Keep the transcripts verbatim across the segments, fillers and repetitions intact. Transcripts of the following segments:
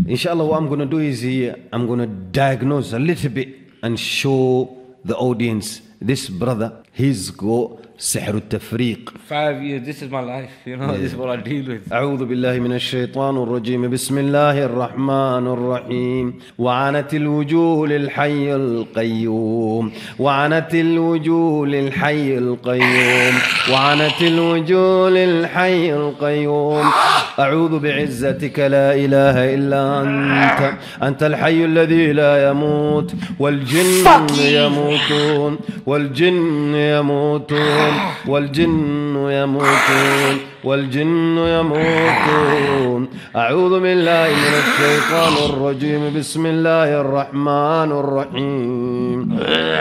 Inshallah, what I'm going to do is here, I'm going to diagnose a little bit and show the audience this brother, he's got سحر التفريق. Five years, this is my life, you know, yeah. This is what I deal with. أعوذ بالله من الشيطان الرجيم. بسم الله الرحمن الرحيم. وعنت الوجوه للحي القيوم. وعنت الوجوه للحي القيوم. وعنت الوجوه للحي القيوم. أعوذ بعزتك لا إله إلا أنت. أنت الحي الذي لا يموت والجن يموتون والجن يموتون والجن يموتون والجن يموتون. أعوذ بالله من الشيطان الرجيم. بسم الله الرحمن الرحيم.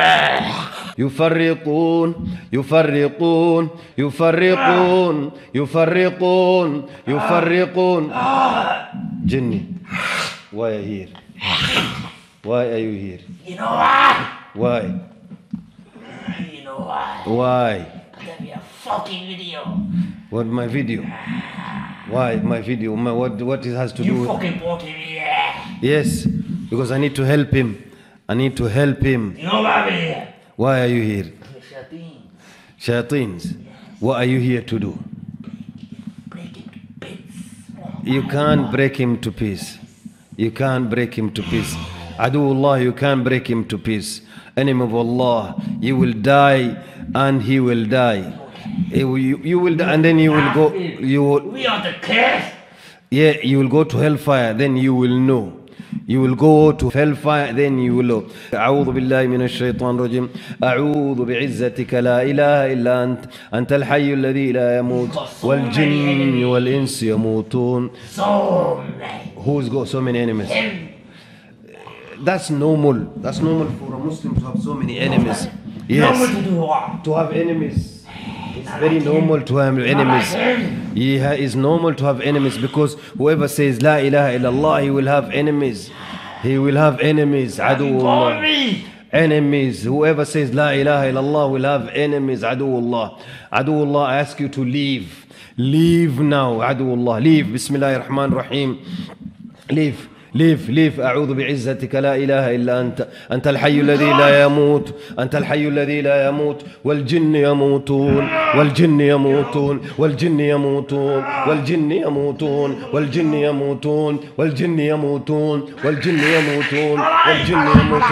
يفرقون يفرقون يفرقون يفرقون يفرقون. Jinni, why are you here? Why are you here? You know why? Why? You know why? Why? Give me a fucking video. What, my video? Why my video? My, what what it has to you do with? You fucking brought him here. Yes, because I need to help him. I need to help him. You know why I'm here? Why are you here? Shayateens. Shayateens. Yes. What are you here to do? Break him to bits. You can't break him to peace. You can't break him to peace. Aduullah, you can't break him to peace. Enemy of Allah, you will die and he will die. You, you, you will die and then you will go. You will, we are the curse. Yeah, you will go to hellfire. Then you will know. You will go to hellfire, then you will know. أعوذ بالله من الشيطان الرجيم. أعوذ بعزتك لا إله إلا أنت. أنت الحي الذي لا يموت والجن والإنس يموتون. So many. Who's got so many enemies? That's normal. That's normal for a Muslim to have so many enemies. Yes. Normal to do what? To have enemies. It's very normal to have enemies. Yeah, it's normal to have enemies because whoever says La ilaha illallah, he will have enemies. He will have enemies. Aduullah. Enemies. Whoever says La ilaha illallah will have enemies. Aduullah. Aduullah, I ask you to leave. Leave now. Aduullah. Leave. Bismillahir Rahmanir Rahim. Leave. ليف ليف أعوذ بعزتك لا إله إلا أنت. أنت الحي الذي لا يموت. أنت الحي الذي لا يموت والجن يموتون والجن يموتون والجن يموتون والجن يموتون والجن يموتون والجن يموتون والجن يموتون والجن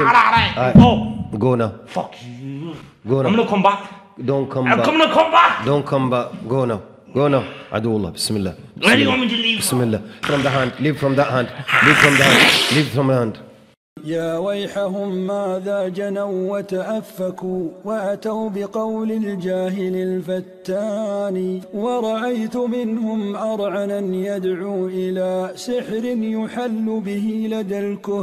يموتون. Go now. Fuck you. Go now. I'm gonna come back. Don't come I'm back. gonna come back. Don't come back. Go now. Go now. Aduullah. Bismillah. Where do you want me to leave? Bismillah. From the hand. Leave from that hand. Leave from the hand. Leave from the hand. يا ويحهم ماذا جنوا وتأفكوا وأتوا بقول الجاهل الفتان ورأيت منهم أرعنا يدعو إلى سحر يحل به لدى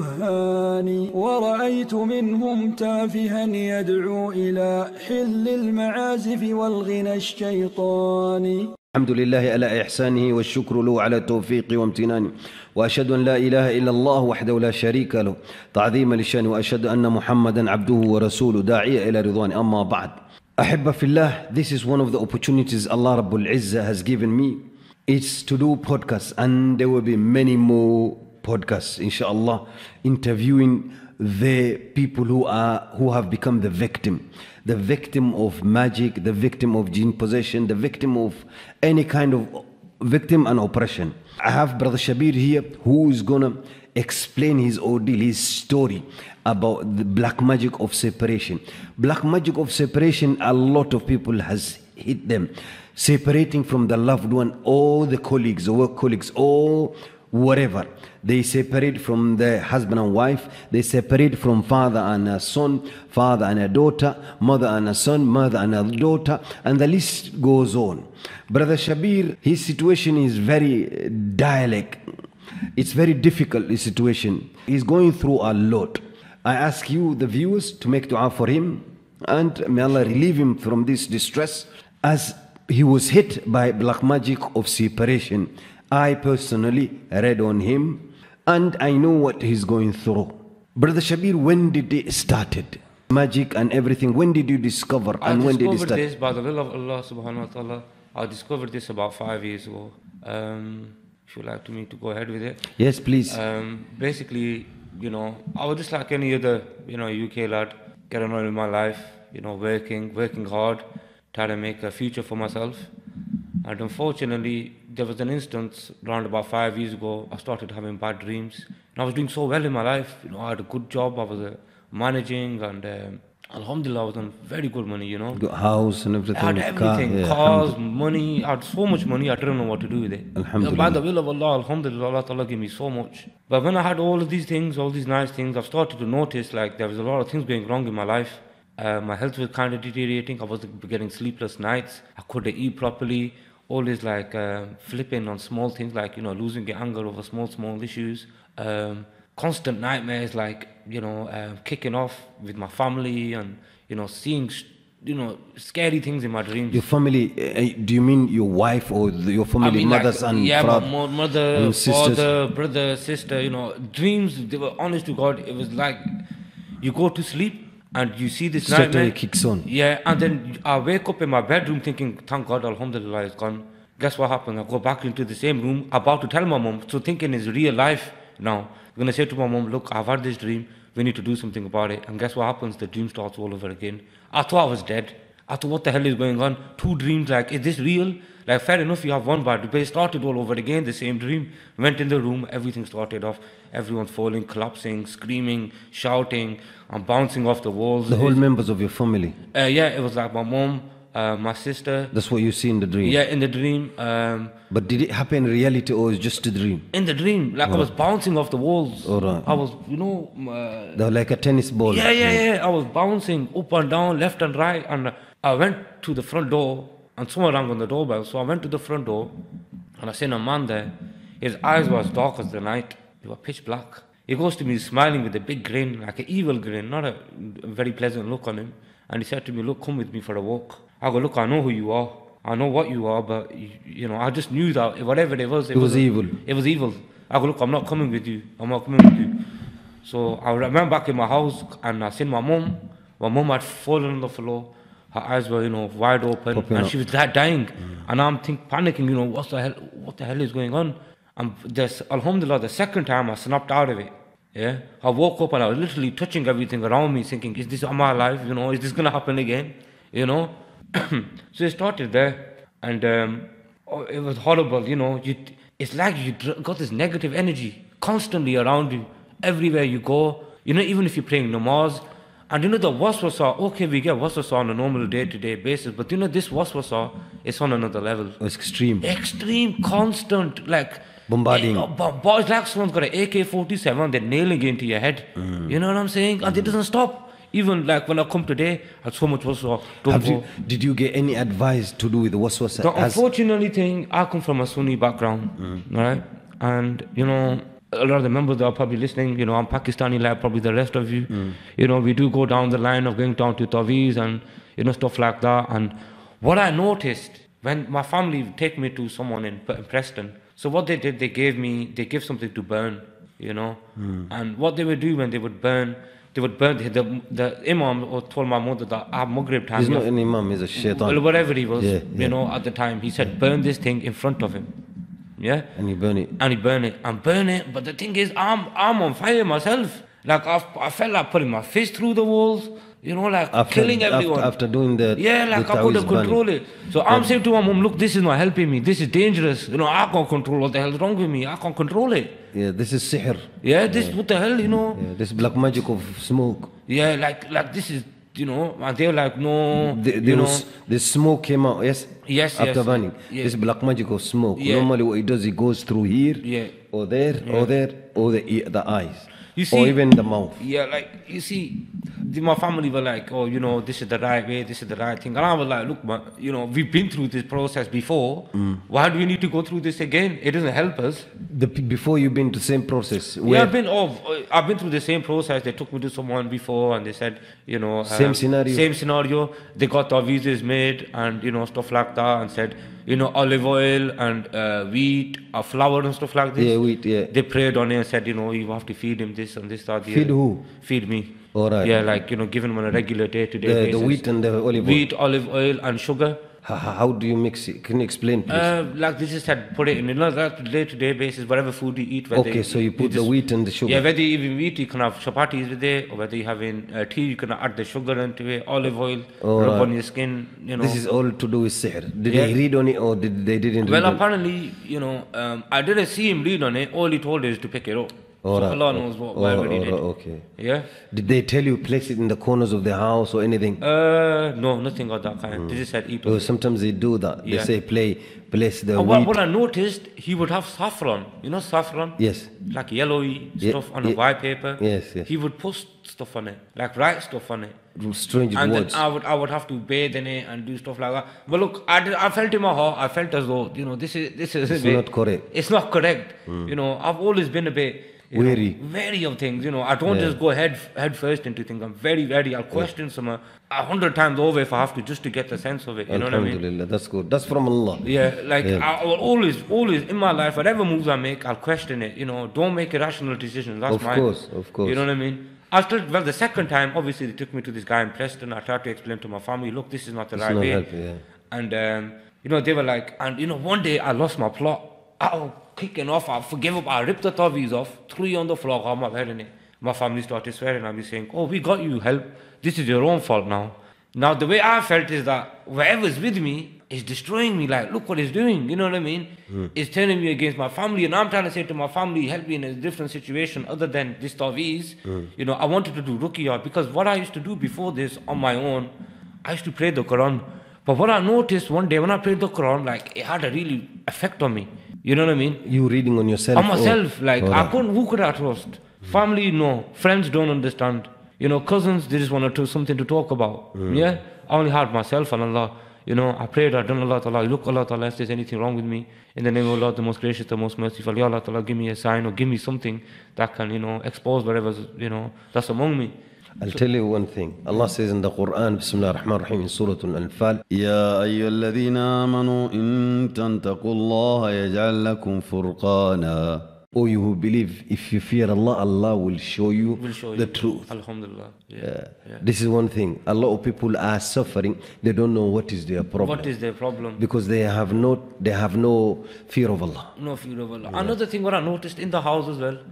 الكهان ورأيت منهم تافها يدعو إلى حل المعازف والغنى الشيطاني. الحمد لله على إحسانه والشكر له على توفيقه وامتنانه وأشهد أن لا إله إلا الله وحده لا شريك له تعظيما للشأن وأشهد أن محمدا عبده ورسوله داعية إلى رضوانه. أما بعد. أحبة في الله, this is one of the opportunities Allah Rabbul Izzah has given me. It's to do podcasts, and there will be many more podcasts inshallah interviewing the people who are who have become the victim. The victim of magic, the victim of jinn possession, the victim of any kind of victim and oppression. I have Brother Shabir here who is gonna explain his ordeal, his story about the black magic of separation. Black magic of separation, a lot of people has hit them. Separating from the loved one, or the colleagues, or work colleagues, or whatever. They separate from the husband and wife. They separate from father and a son, father and a daughter, mother and a son, mother and a daughter, and the list goes on. Brother Shabir, his situation is very dialect. It's very difficult, his situation. He's going through a lot. I ask you, the viewers, to make dua for him, and may Allah relieve him from this distress, as he was hit by black magic of separation. I personally read on him, and I know what he's going through. Brother Shabir, when did it started? Magic and everything, when did you discover, I and when did it discovered start? this by the will of Allah subhanahu wa ta'ala. I discovered this about five years ago. Um, if you'd like to me to go ahead with it. Yes, please. Um, basically, you know, I was just like any other, you know, U K lad, getting on with my life, you know, working, working hard, trying to make a future for myself. And unfortunately, there was an instance around about five years ago, I started having bad dreams. And I was doing so well in my life, you know, I had a good job, I was uh, managing, and um, alhamdulillah, I was on very good money, you know. Got house and everything. I had everything, car, yeah, cars, money, I had so much money, I didn't know what to do with it. Alhamdulillah. By the will of Allah, alhamdulillah, Allah Ta'ala gave me so much. But when I had all of these things, all these nice things, I've started to notice like there was a lot of things going wrong in my life. Uh, my health was kind of deteriorating, I was getting sleepless nights, I couldn't eat properly, always like uh, flipping on small things, like, you know, losing your anger over small, small issues. Um, constant nightmares, like, you know, uh, kicking off with my family and, you know, seeing, you know, scary things in my dreams. Your family, uh, do you mean your wife or the, your family, I mean, mothers like, and yeah, fra- my mo- mother, and sisters? father, brother, sister, you know, dreams, they were honest to God, it was like you go to sleep and you see this Straight nightmare. away kicks on. Yeah, and then I wake up in my bedroom thinking, thank God, alhamdulillah, it's gone. Guess what happened? I go back into the same room, about to tell my mom, so thinking it's real life now. I'm going to say to my mom, look, I've had this dream, we need to do something about it. And guess what happens? The dream starts all over again. I thought I was dead. I thought, what the hell is going on? Two dreams, like, is this real? Like, fair enough, you have one bad, but it started all over again, the same dream. Went in the room, everything started off. Everyone falling, collapsing, screaming, shouting, and bouncing off the walls. The whole members of your family. Uh, yeah, it was like my mom, uh, my sister. That's what you see in the dream. Yeah, in the dream. Um, But did it happen in reality or is just a dream? in the dream, like I was bouncing off the walls. All right. I was, you know, uh, They're like a tennis ball. yeah, yeah, yeah. I was bouncing up and down, left and right, and I went to the front door, and someone rang on the doorbell. So I went to the front door, and I seen a man there. His eyes were as dark as the night. They were pitch black. He goes to me smiling with a big grin, like an evil grin, not a very pleasant look on him. And he said to me, look, come with me for a walk. I go, look, I know who you are. I know what you are, but, you, you know, I just knew that whatever it was, it, It was a- evil. It was evil. I go, look, I'm not coming with you. I'm not coming with you. So I remember back in my house, and I seen my mom. My mom had fallen on the floor. Her eyes were, you know, wide open, Popping and up. she was that dying. And I'm think panicking, you know, what's the hell? What the hell is going on? And this, alhamdulillah, the second time I snapped out of it. Yeah, I woke up and I was literally touching everything around me, thinking, "Is this am I alive? You know, is this gonna happen again? You know." So it started there, and um, oh, it was horrible. You know, you, it's like you dr- got this negative energy constantly around you, everywhere you go. You know, even if you're praying namaz, and you know the waswasa. Okay, we get waswasa on a normal day-to-day basis, but you know this waswasa is on another level. It's extreme. Extreme, constant, like Bombarding. Eh, bo- bo- it's like someone's got an A K forty-seven, they're nailing it into your head. You know what I'm saying? And it doesn't stop. Even like when I come today, I had so much waswasa. Don't Have go. you, did you get any advice to do with the waswasa? The Has- unfortunately thing, I come from a Sunni background, right? And you know, a lot of the members that are probably listening, you know, I'm Pakistani like probably the rest of you. You know, we do go down the line of going down to Taweez and you know stuff like that. And what I noticed when my family would take me to someone in P- Preston, so what they did, they gave me, they give something to burn, you know, and what they would do when they would burn, they would burn the the, the imam or told my mother that at Maghrib time. He's you not know, an imam, he's a well, shaitan. whatever he was, Yeah, yeah. you know, at the time, he said, burn this thing in front of him. Yeah? And you burn it. And he burn it, and burn it. But the thing is, I'm I'm on fire myself. Like, I, I felt like putting my fist through the walls, you know, like After, killing after, everyone. after doing the yeah, like the I couldn't ta'weez burning. control it. So I'm saying to my mom, look, this is not helping me. This is dangerous. You know, I can't control what the hell's wrong with me. I can't control it. Yeah, this is sihr. Yeah, this, what the hell, you know? Yeah, this black magic of smoke. Yeah, like, like this is, you know, and they're like, no, The, you there know. was, the smoke came out, yes? Yes, After yes. burning. Yeah. This black magic of smoke. Yeah. Normally what it does, it goes through here, Yeah. or there, or there, or the, ear, the eyes. You or see- even the mouth. Yeah, like, you see, the, my family were like, oh, you know, this is the right way, this is the right thing. And I was like, look, man, you know, we've been through this process before. Why do we need to go through this again? It doesn't help us. The, before you've been to the same process. Yeah, Where I've been, oh, I've been through the same process. They took me to someone before and they said, you know, Same scenario. Same scenario. They got their visas made and, you know, stuff like that and said, you know, olive oil and uh, wheat, or flour and stuff like this. Yeah, wheat, yeah. They prayed on it and said, you know, you have to feed him this and this, that. the Feed other. who? Feed me. All right. Yeah, like, you know, giving him on a regular day-to-day The, basis. the wheat and the olive oil. Wheat, olive oil and sugar. How, how do you mix it? Can you explain, please? Uh, like they just had put it in, you know, that day-to-day basis, whatever food you eat. Whether Okay, so you put the just- wheat and the sugar. Yeah, whether you even wheat, you can have chapatis with it, or whether you're having uh, tea, you can add the sugar into it, olive oil, Oh, rub right. on your skin, you know. This is all to do with sihr. Did Yeah. they read on it or did they didn't Well, read on it? apparently, you know, um, I didn't see him read on it. All he told is to pick it up. All so right. Allah knows what, Oh, whatever he oh, did. okay. Yeah. Did they tell you place it in the corners of the house or anything? Uh, no, nothing of that kind. They just said eat Oh, of it. sometimes they do that. They Yeah. say play, place the And what, wheat. what I noticed, he would have saffron. You know saffron? Yes. Like yellowy Yeah, stuff on a yeah. white paper. Yes, yes. He would post stuff on it, like write stuff on it. Strange And then words. I would I would have to bathe in it and do stuff like that. But look, I, did, I felt in my heart, I felt as though, you know, this is this is a It's bit- not correct. It's not correct. You know, I've always been a bit you know, Wary. wary of things. You know, I don't Yeah. just go head head first into things. I'm very wary. I'll question some uh, a hundred times over if I have to, just to get the sense of it. You know what I mean? Alhamdulillah, that's good. That's from Allah. Yeah, like Yeah. I, I will always, always in my life, whatever moves I make, I'll question it. You know, don't make irrational decisions. That's Of my. course, of course. You know what I mean? I still, well, the second time, obviously, they took me to this guy in Preston. I tried to explain to my family, look, this is not the It's right not way. helping, yeah. And um, you know, they were like, and you know, one day I lost my plot. I was kicking off. I forgave up. I ripped the tavis off, threw it on the floor, got my head in it. My family started swearing at me, saying, "Oh, we got you help. This is your own fault now." Now, the way I felt is that whoever's with me is destroying me. Like, look what he's doing. You know what I mean? Hmm. It's turning me against my family. And I'm trying to say to my family, help me in a different situation other than this taweez. Hmm. You know, I wanted to do ruqyah because what I used to do before this on my own, I used to pray the Quran. But what I noticed one day when I prayed the Quran, like, it had a really effect on me. You know what I mean? You reading on yourself? On myself. Oh, Like, all I right. couldn't, who could I trust? Family, no. Friends don't understand. You know, cousins, they just want to something to talk about. Yeah? I only had myself and Allah. You know, I prayed, I done Allah Ta'ala. Look, Allah Ta'ala, if there's anything wrong with me, in the name of Allah, the most gracious, the most merciful, Ya Allah Ta'ala, give me a sign or give me something that can, you know, expose whatever's, you know, that's among me. I'll tell you one thing. Allah says in the Quran, Bismillah ar-Rahman ar-Rahim, in Surah Al-Anfal, يا أيها الذين آمنوا إن تتقوا الله يجعل لكم فرقانا. O you who believe, if you fear Allah, Allah will show you Will show the you. truth. Alhamdulillah. Yeah. yeah. This is one thing. A lot of people are suffering. They don't know what is their problem. What is their problem? Because they have no, they have no fear of Allah. No fear of Allah. Another thing what I noticed in the house as well,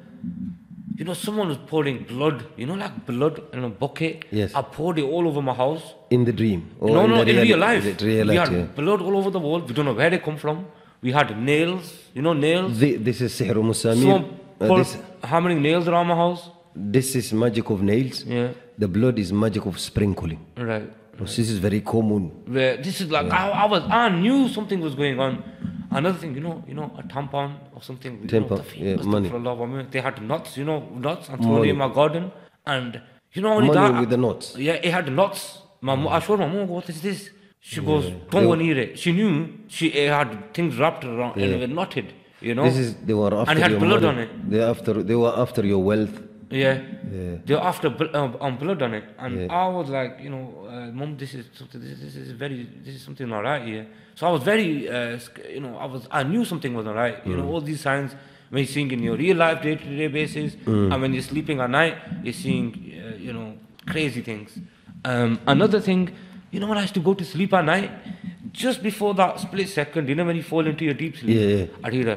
you know, someone was pouring blood, you know, like blood in a bucket. Yes. I poured it all over my house. In the dream. Or no, in no, the in real, real life. the real we life, had yeah. blood all over the wall. We don't know where they come from. We had nails, you know, nails. The- This is Sihr Musamir. Someone Uh, poured this, hammering nails around my house. this is magic of nails. Yeah, The blood is magic of sprinkling. right. So this is very common. Where this is like I, I was, I knew something was going on. Another thing, you know, you know, a tampon or something. You know, Tampon, the yeah, famous money. stuff for Allah, I mean, they had nuts, you know, nuts and thrown Money. it in my garden. And you know, only Money that, with the knots. Yeah, it had nuts. My mo- I showed my mom, what is this? She goes, They don't go were- near it. She knew it had things wrapped around and Yeah. it was knotted, you know. This is they were after and it had your blood money. on it. They after they were after your wealth. Yeah. Yeah. They're after bl- um, um, blood on it. And Yeah. I was like, you know, uh, Mom, this is something, this, this is very, this is something not right here. So I was very, uh, sc- you know, I was, I knew something wasn't right. You know, all these signs when you're seeing in your real life, day-to-day basis, and when you're sleeping at night, you're seeing, uh, you know, crazy things. Um, another thing, you know, when I used to go to sleep at night, just before that split second, you know, when you fall into your deep sleep, Yeah, yeah. I'd hear a,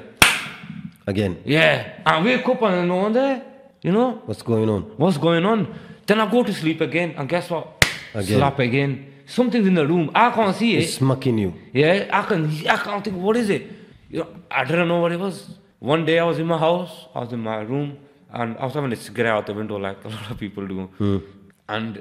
Again, yeah, I wake up and no one there, you know. what's going on? What's going on? Then I go to sleep again, and guess what? Again. Slap again. Something's in the room. I can't see It's it. smacking you. Yeah, I can. I can't think. What is it? You know, I didn't know what it was. One day I was in my house. I was in my room, and I was having a cigarette out the window, like a lot of people do. And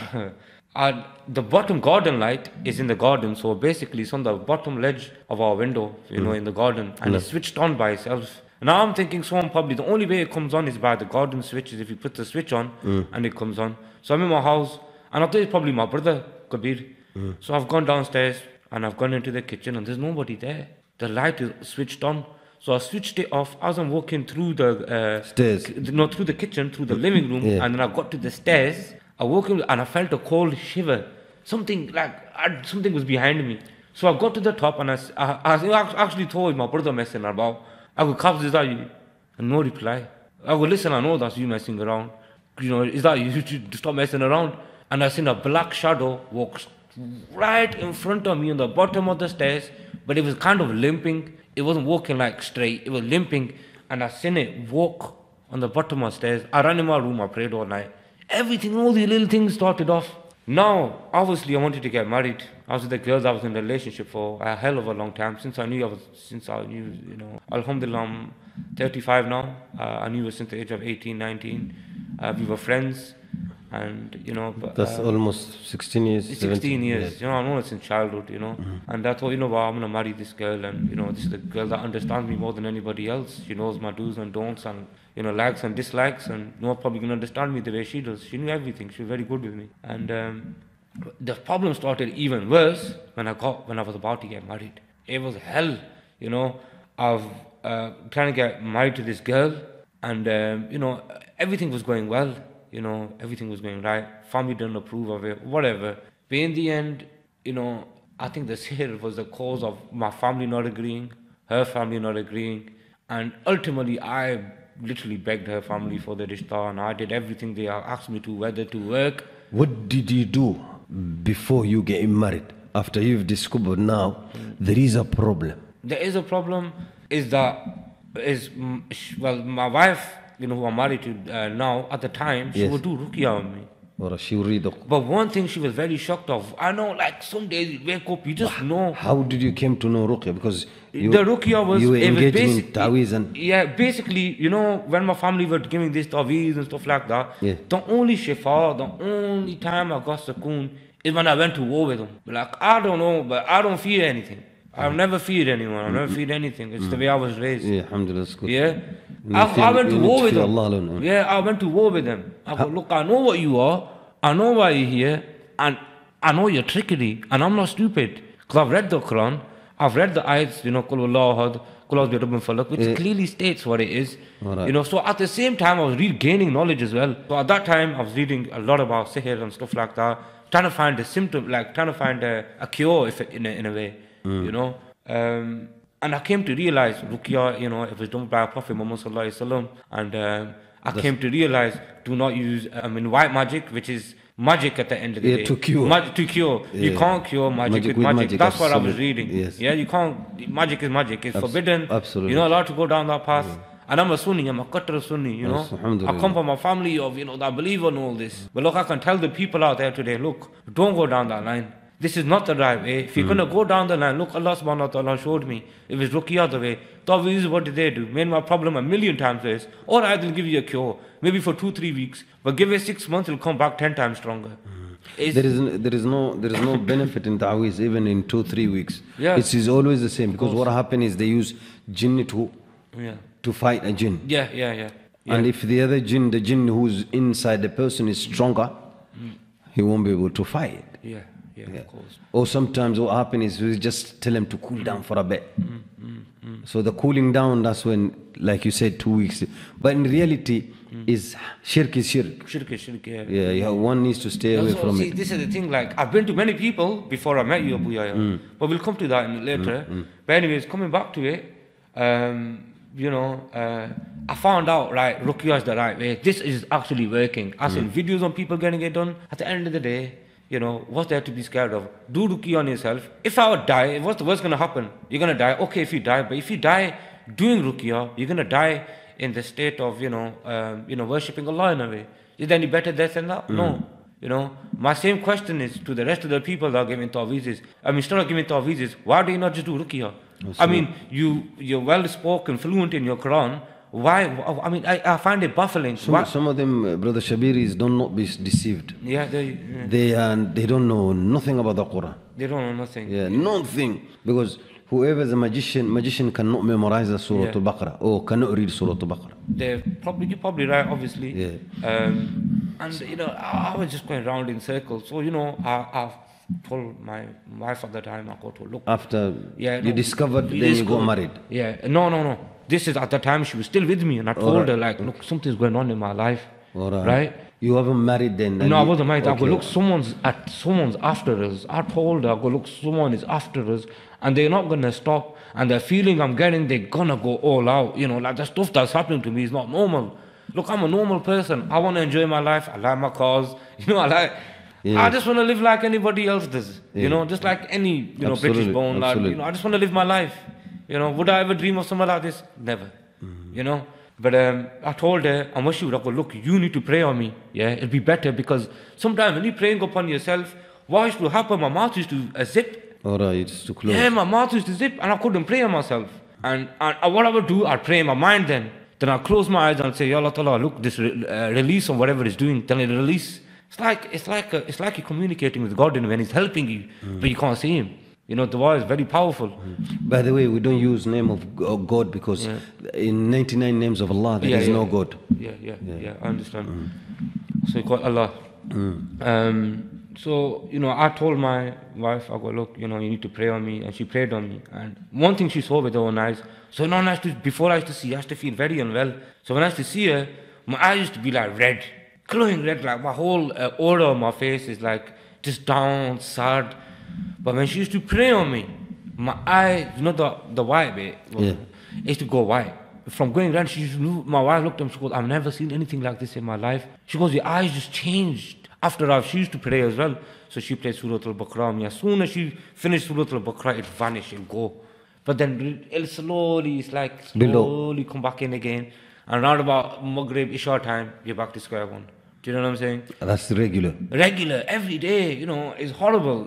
I, the bottom garden light is in the garden, so basically it's on the bottom ledge of our window, you know, in the garden, and it's switched on by itself. Now I'm thinking someone probably, the only way it comes on is by the garden switch, is if you put the switch on and it comes on. So I'm in my house, and I thought it's probably my brother, Kabir. So I've gone downstairs, and I've gone into the kitchen, and there's nobody there. The light is switched on. So I switched it off as I'm walking through the... Uh, Stairs. k- No, through the kitchen, through the living room, Yeah. and then I got to the stairs. I woke up, and I felt a cold shiver. Something like, I, something was behind me. So I got to the top, and I, s- I, I actually told my brother messing about. I go, Kabs, is that you? And no reply. I go, listen, I know that's you messing around. You know, is that you? You should stop messing around. And I seen a black shadow walk right in front of me on the bottom of the stairs, but it was kind of limping. It wasn't walking like straight, it was limping. And I seen it walk on the bottom of the stairs. I ran in my room, I prayed all night. Everything, all these little things started off. Now, obviously, I wanted to get married. I was with the girls I was in a relationship for a hell of a long time. Since I knew I was, since I knew, you know, Alhamdulillah, I'm thirty-five now. Uh, I knew her since the age of eighteen, nineteen. Uh, we were friends. And, you know, but, That's uh, almost sixteen years. sixteen seventeen years, you know, I know it since childhood, you know. Mm-hmm. And I thought, you know what, I'm going to marry this girl, and, you know, this is the girl that understands me more than anybody else. She knows my do's and don'ts, and, you know, likes and dislikes, and no one probably going to understand me the way she does. She knew everything. She was very good with me. And um, the problem started even worse when I got, when I was about to get married. It was hell, you know, of uh, trying to get married to this girl, and, um, you know, everything was going well. You know, everything was going right. Family didn't approve of it, whatever. But in the end, you know, I think the sihr was the cause of my family not agreeing, her family not agreeing. And ultimately, I literally begged her family for the rishta, and I did everything they asked me to, whether to work. What did you do before you get married? After you've discovered now there is a problem. There is a problem, is that, is, mm, sh- well, my wife, you know, who I'm married to uh, now, at the time, she Yes. would do ruqya on me. Or she will read the But one thing she was very shocked of, I know, like, some days you wake up, you just know. How did you came to know ruqya? Because you, the ruqya was, you were it was engaged in basic- ta'weez and yeah, basically, you know, when my family were giving this ta'weez and stuff like that, Yeah. the only shifa, the only time I got sukoon is when I went to war with them. Like, I don't know, but I don't fear anything. I've never feared anyone. I've never feared anything. It's the way I was raised. yeah, alhamdulillah, it's good. Yeah. You I, fear- I went to you need war to with fear them. Allah alone. Yeah, I went to war with them. I go, look, I know what you are. I know why you're here. And I know your trickery. And I'm not stupid. Because I've read the Quran. I've read the ayats, you know, Qul Huwallahu Ahad, Qul A'udhu bi Rabbil Falaq, which Yeah. clearly states what it is. Alright. You know, so at the same time, I was really gaining knowledge as well. So at that time, I was reading a lot about sihr and stuff like that. Trying to find a symptom, like trying to find a, a cure if it, in, a, in a way, you know. Um, and I came to realize, ruqya, you know, it was done by Prophet Muhammad Sallallahu Alaihi Wasallam. And um, I came to realize, do not use, I mean, white magic, which is magic at the end of the Yeah, day. to cure. Mag- to cure. You Yeah. can't cure magic, Magic with with magic. magic, That's what I was absolutely. reading. Yes. Yeah, you can't, magic is magic. It's Abs- forbidden. absolutely. You're not allowed to go down that path. And I'm a Sunni, I'm a Qatr Sunni, you know. Yes, alhamdulillah. I come from a family of, you know, that believe in all this. But look, I can tell the people out there today, look, don't go down that line. This is not the right way. If you're going to go down the line, look, Allah subhanahu wa ta'ala showed me. If it's ruqya the way, Taweez, what did they do? Made my problem a million times worse. Or I will give you a cure, maybe for two, three weeks. But give it six months, it'll come back ten times stronger. It's- There is n- there is no there is no benefit in ta'weez even in two three weeks. Yeah. It is always the same because what happens is they use jinn to yeah. to fight a jinn. Yeah, yeah, yeah. yeah. And if the other jinn, the jinn who's inside the person is stronger, he won't be able to fight. yeah, yeah, Yeah. of course. Or sometimes what happens is we just tell him to cool down for a bit. Mm, So the cooling down, that's when, like you said, two weeks. But in reality, Mm. is shirk is shirk. Shirk is shirk, yeah. Yeah, yeah, one needs to stay away Also, from see, it. this is the thing, like, I've been to many people before I met you, Abu Yahya. Mm. But we'll come to that in later. But anyways, coming back to it, um, you know, uh, I found out, right, ruqya is the right way. This is actually working. I've Mm. seen videos on people getting it done. At the end of the day, you know, what's there to be scared of? Do ruqya on yourself. If I would die, what's the worst going to happen? You're going to die. Okay, if you die. But if you die doing ruqya, you're going to die in the state of, you know, um, you know, worshipping Allah in a way. Is there any better death than that? No. You know, my same question is to the rest of the people that are giving ta'weezes. I mean, instead of giving ta'weezes, why do you not just do ruqya? I mean, you, you're well spoken, fluent in your Quran. Why? I mean, I, I find it baffling. Some, Why? some of them, uh, Brother Shabiris, don't not be deceived. Yeah, they, yeah, They are, they don't know nothing about the Quran. they don't know nothing. Yeah, nothing. Because whoever is a magician, magician cannot memorize the Surah Yeah. Al-Baqarah or cannot read Surah Al-Baqarah. They're probably, you're probably right, obviously. Yeah. Um, and, you know, I, I was just going around in circles. So, you know, I, I told my wife at the time, I go to look. After Yeah, you no, discovered, we then you discovered- got married. Yeah, no, no, no. This is at the time she was still with me, and I told Alright. her, like, look, something's going on in my life. All right. Right? You haven't married then? and No, I you- wasn't married. I go, okay. look, someone's at someone's after us. I told her, I go, look, someone is after us, and they're not gonna stop. And the feeling I'm getting, they're gonna go all out. You know, like the stuff that's happening to me is not normal. Look, I'm a normal person. I want to enjoy my life. I like my cars. You know, I like. Yeah. I just want to live like anybody else does. You Yeah. know, just like any you know Absolutely, British born lad. absolutely. You know, I just want to live my life. You know, would I ever dream of something like this? Never. Mm-hmm. You know. But um, I told her, and when she would I go, look, you need to pray on me. Yeah, it'll be better because sometimes when you're praying upon yourself, what used to happen? My mouth used to uh, zip. All right, it's too close. Yeah, my mouth used to zip, and I couldn't pray on myself. And, and uh, what I would do, I'd pray in my mind then. Then I'd close my eyes and I'd say, Ya Allah Ta'ala, look, this re- uh, release on whatever it's doing, tell it to release. It's like it's like a, it's like you're communicating with God in when He's helping you, but you can't see Him. You know, the word is very powerful. By the way, we don't use name of G- of God because Yeah. in ninety-nine names of Allah there Yeah, is yeah. no God. Yeah, yeah, yeah, I understand. So you call Allah. Um, so, you know, I told my wife, I go, look, you know, you need to pray on me. And she prayed on me. And one thing she saw with her own eyes, so now I used to, before I used to see, I used to feel very unwell. So when I used to see her, my eyes used to be like red, glowing red, like my whole uh, aura on my face is like just down, sad. But when she used to pray on me, my eyes, you know, the, the white bit, Yeah. it used to go white. From going red, she used to move, my wife looked at me, she goes, I've never seen anything like this in my life. She goes, your eyes just changed. After that, she used to pray as well. So she played Surah Al-Baqarah on me. As soon as she finished Surah Al-Baqarah, it vanished, it'll go. But then it'll slowly, it's like Build up. slowly come back in again. And around about Maghrib, Isha time, you're back to square one. Do you know what I'm saying? That's regular. Regular, every day, you know, it's horrible.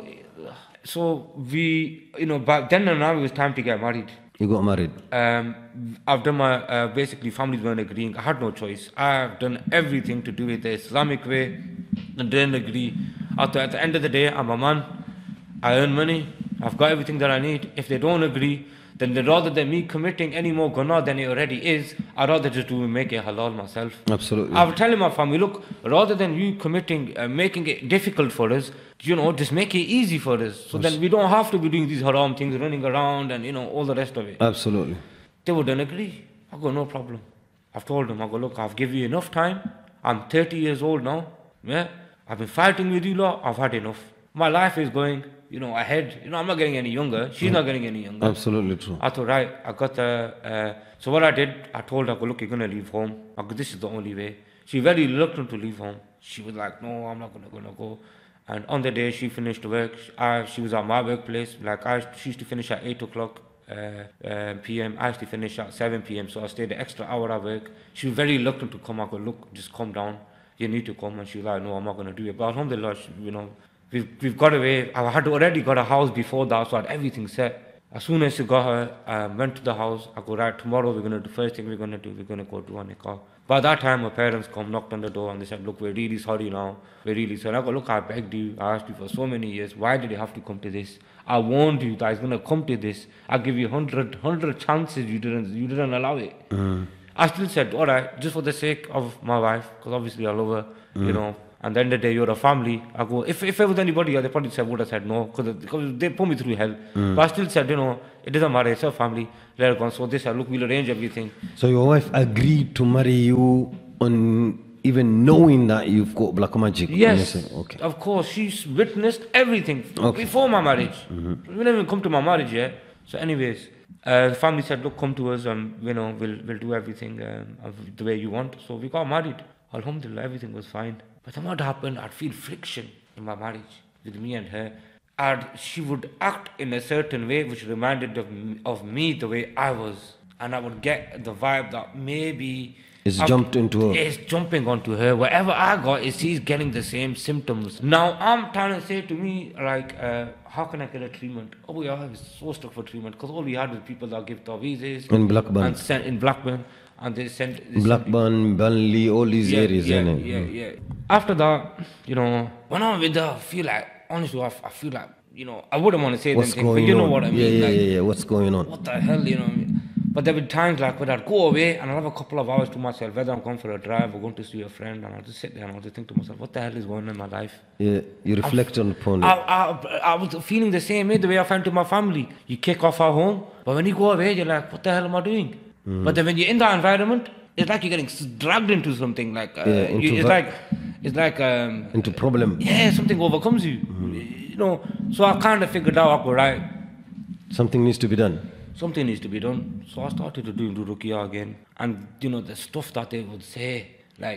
So we, you know, back then and now it was time to get married. You got married. Um, I've done my, uh, basically families weren't agreeing. I had no choice. I've done everything to do it the Islamic way and didn't agree. At the, at the end of the day, I'm a man. I earn money. I've got everything that I need. If they don't agree, then they, rather than me committing any more gunnah than it already is, I'd rather just do make it halal myself. Absolutely. I was telling my family, look, rather than you committing, uh, making it difficult for us, you know, just make it easy for us. So then we don't have to be doing these haram things, running around and, you know, all the rest of it. Absolutely. They wouldn't agree. I go, no problem. I've told them, I go, look, I've given you enough time. I'm thirty years old now. Yeah. I've been fighting with you lot. I've had enough. My life is going, you know, ahead. You know, I'm not getting any younger. She's not getting any younger. Absolutely true. I thought, right, I got the, uh, so what I did, I told her, I go, look, you're going to leave home. I go, this is the only way. She very reluctant to leave home. She was like, no, I'm not going to gonna go. And on the day she finished work, I, she was at my workplace. Like, I, she used to finish at eight o'clock uh, uh, p m. I used to finish at seven p m. So I stayed an extra hour at work. She was very reluctant to come. I go, look, just calm down. You need to come. And she was like, no, I'm not going to do it. But alhamdulillah, she, you know, we've, we've got away. I had already got a house before that, so I had everything set. As soon as she got her, I went to the house. I go, right, tomorrow we're going to do, first thing we're going to do, we're going to go to a nikah. By that time, my parents come, knocked on the door, and they said, look, we're really sorry now. We're really sorry. I go, look, I begged you. I asked you for so many years. Why did it have to come to this? I warned you that it's going to come to this. I give you hundred, hundred chances. You didn't, you didn't allow it. Mm. I still said, all right, just for the sake of my wife, because obviously I love her, you know. And then the day you're a family, I go, if, if it was anybody else, they probably said, would have said no, because they put me through hell. But I still said, you know, it doesn't matter, it's a family, let her go. So they said, look, we'll arrange everything. So your wife agreed to marry you on even knowing that you've got black magic? And you Yes, said, okay. of course, she's witnessed everything Okay. before my marriage. We didn't even come to my marriage yet. So anyways, uh, the family said, look, come to us and, you know, we'll, we'll do everything um, of the way you want. So we got married. Alhamdulillah, everything was fine. But then what happened, I'd feel friction in my marriage with me and her. And she would act in a certain way which reminded of, m- of me the way I was. And I would get the vibe that maybe... It's I've- jumped into her. It's jumping onto her. Whatever I got is she's getting the same symptoms. Now I'm trying to say to me, like, uh, how can I get a treatment? Oh yeah, I was so stuck for treatment because all we had was people that give taweezes In Blackburn. and sent in Blackburn, and they sent they sent Blackburn, Burnley, all these yeah, areas, yeah, innit? yeah, yeah. After that, you know, when I'm with her, I feel like, honestly, I, I feel like, you know, I wouldn't want to say What's them things, but going you know on? what I mean. Yeah, yeah, like, yeah, yeah. What's going on? what the hell, you know what I mean? But there were times like when I'd go away and I'd have a couple of hours to myself, whether I'm going for a drive or going to see a friend, and I'll just sit there and I'll just think to myself, what the hell is going on in my life? Yeah, you reflect on upon I, it. I, I was feeling the same way, the way I found to my family. You kick off at home, but when you go away, you're like, what the hell am I doing? But then when you're in that environment, it's like you're getting s- dragged into something. Like uh, Yeah, you, into it's va- like it's like um, Into problem. yeah, something overcomes you. You know, so I kind of figured out, I go, right, Something needs to be done. something needs to be done. So I started to do, do ruqya again. And, you know, the stuff that they would say, like,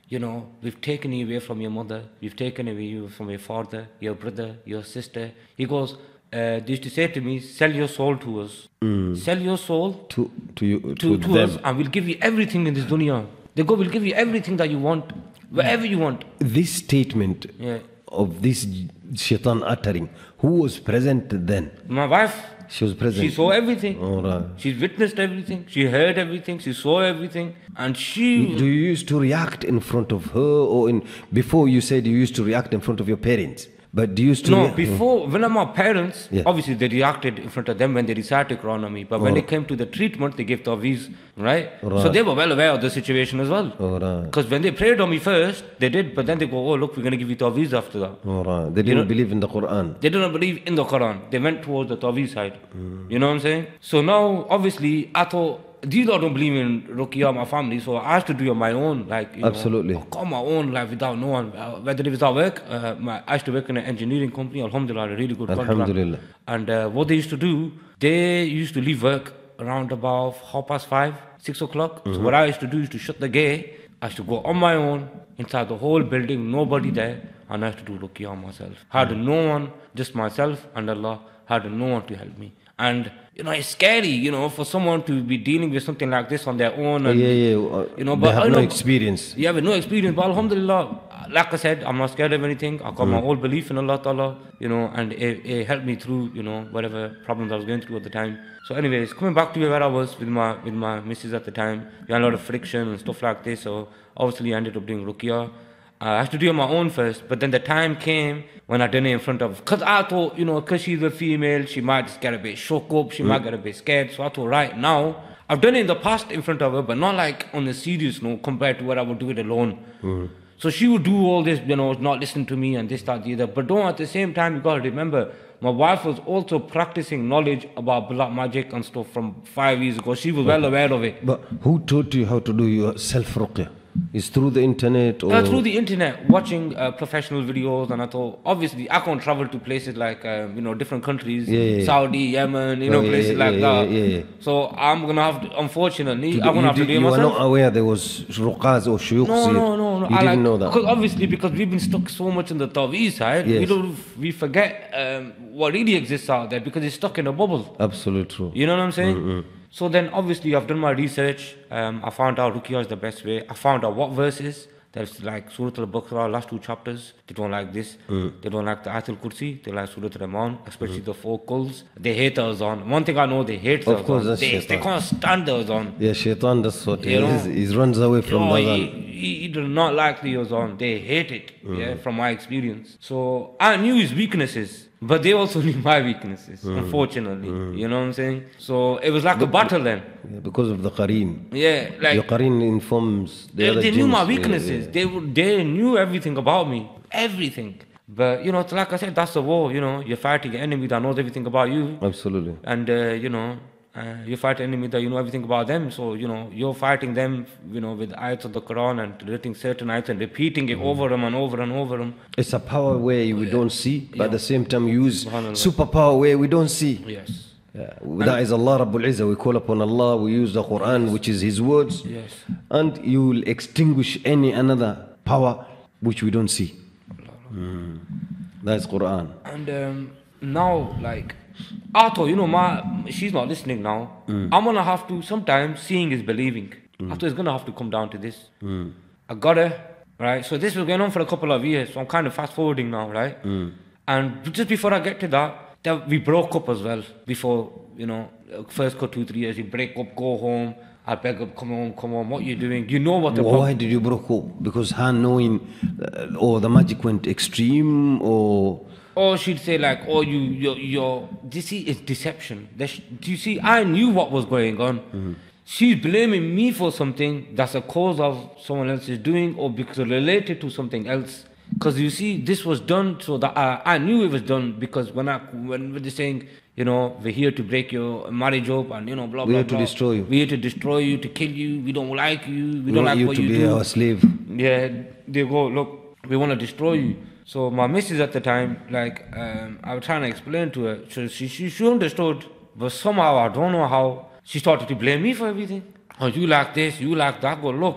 you know, we've taken you away from your mother, we've taken away you from your father, your brother, your sister. He goes, uh, they used to say to me, sell your soul to us. Sell your soul To to you to, to, to them. us, and we'll give you everything in this dunya. They go, we'll give you everything that you want, wherever you want. This statement Yeah. of this shaitan uttering, who was present then? My wife, She was present. she saw everything. All right. She witnessed everything. She heard everything. She saw everything. And she... Do you used to react in front of her, or in before you said you used to react in front of your parents? But do you used to No, react- before, when my parents, Yeah. obviously they reacted in front of them when they recited Quran on me. But when it came to the treatment, they gave ta'weez, right? So Right. they were well aware of the situation as well. All right. Because when they prayed on me first, they did. But then they go, oh, look, we're going to give you ta'weez after that. All right. They didn't know- believe in the Quran. They didn't believe in the Quran. They went towards the ta'weez side. You know what I'm saying? So now, obviously, I thought, these all don't believe in Ruqya, my family, so I had to do it on my own. Like, you Absolutely. know, on my own, like, without no one. Uh, whether it was at work, uh, my, I used to work in an engineering company, alhamdulillah, a really good contract. Alhamdulillah. And uh, what they used to do, they used to leave work around about half past five, six o'clock. So what I used to do is to shut the gate. I used to go on my own, inside the whole building, nobody there, and I used to do Ruqya on myself. Had no one, just myself and Allah, had no one to help me. And, you know, it's scary, you know, for someone to be dealing with something like this on their own. And, yeah, yeah. uh, You know, they but have I no know- experience. Yeah, with no experience, but alhamdulillah, like I said, I'm not scared of anything. I got my whole belief in Allah Ta'ala, you know, and it, it helped me through, you know, whatever problems I was going through at the time. So anyways, coming back to where I was with my with my missus at the time, we had a lot of friction and stuff like this, so obviously I ended up doing Ruqya. I had to do it on my own first, but then the time came when I done it in front of, because I thought, you know, because she's a female, she might just get a bit shook up, she might get a bit scared. So I thought, right now, I've done it in the past in front of her, but not like on a serious note compared to what I would do it alone. So she would do all this, you know, not listen to me and this, that, the other. But don't at the same time, you got to remember, my wife was also practicing knowledge about black magic and stuff from five years ago. She was well aware of it. But who taught you how to do your self-ruqya? Is through the internet or Uh, through the internet, watching uh, professional videos, and I thought, obviously, I can't travel to places like, uh, you know, different countries, Yeah, yeah, yeah. Saudi, Yemen, you know, Oh, yeah, places yeah, like yeah, that. yeah, yeah, yeah. So I'm gonna have to, unfortunately, You, I'm gonna you, have to did, do it you were myself. not aware there was ruqas or shuyukh No, here? no, no, no. You I didn't like, know that? Because obviously, because we've been stuck so much in the Ta'weez side, we Yes. don't, we forget um, what really exists out there because it's stuck in a bubble. Absolute true. You know what I'm saying? So then, obviously, I've done my research. Um, I found out Ruqya is the best way. I found out what verses. There's like Surah Al-Baqarah, last two chapters. They don't like this. They don't like the Ayatul Kursi. They like Surah Al-Rahman, especially the four Quls. They hate the Azan. One thing I know, they hate the Of course, Azan. that's They, they shaitan. can't stand the Azan. Yeah, shaitan, that's what he You know, is. He runs away from Oh, the he, adhan. he, he does not like the Azan. They hate it, yeah, from my experience. So I knew his weaknesses, but they also knew my weaknesses, unfortunately. You know what I'm saying? So it was like a battle then. Yeah, because of the qareen. Yeah, like Your qareen informs the they, other they knew my jinns. Yeah, weaknesses. yeah. They would, they knew everything about me, everything. But you know, it's like I said, that's the war. You know, you're fighting an enemy that knows everything about you, Absolutely. and uh, you know, uh, you fight an enemy that you know everything about them. So you know, you're fighting them, you know, with ayats of the Quran and relating certain ayats and repeating it over them and over and over them. It's a power where we don't see, but at the same time use Subhanallah. superpower where we don't see. Yes. Yeah, that is Allah Rabbul Izzah. We call upon Allah, we use the Quran, which is His words, Yes. and you will extinguish any another power which we don't see. Mm. That's Quran. And um, now, like, I thought, you know, my she's not listening now. I'm gonna have to sometimes seeing is believing. I thought it's gonna have to come down to this. I got her, right? So this was going on for a couple of years. So I'm kind of fast forwarding now, right? And just before I get to that, that we broke up as well. Before, you know, first got two, three years, you break up, go home. I beg up, come on, come on, what you doing? You know what the Why problem. did you broke up? Because her knowing, uh, or the magic went extreme, or Or she'd say like, oh, you, you're, you're, you see, it's deception. There's, do you see, I knew what was going on. She's blaming me for something that's a cause of someone else's doing or because related to something else. Because you see, this was done so that I, I knew it was done because when I, when they're saying, you know, we're here to break your marriage up and, you know, blah, We're blah, here to blah. destroy you. We're here to destroy you, to kill you. We don't like you. We, we don't want like you what to you be do. our slave. Yeah, they go, look, we want to destroy you. So my missus at the time, like, um, I was trying to explain to her. So she, she, she understood, but somehow, I don't know how, she started to blame me for everything. Oh, you like this, you like that. I go, look.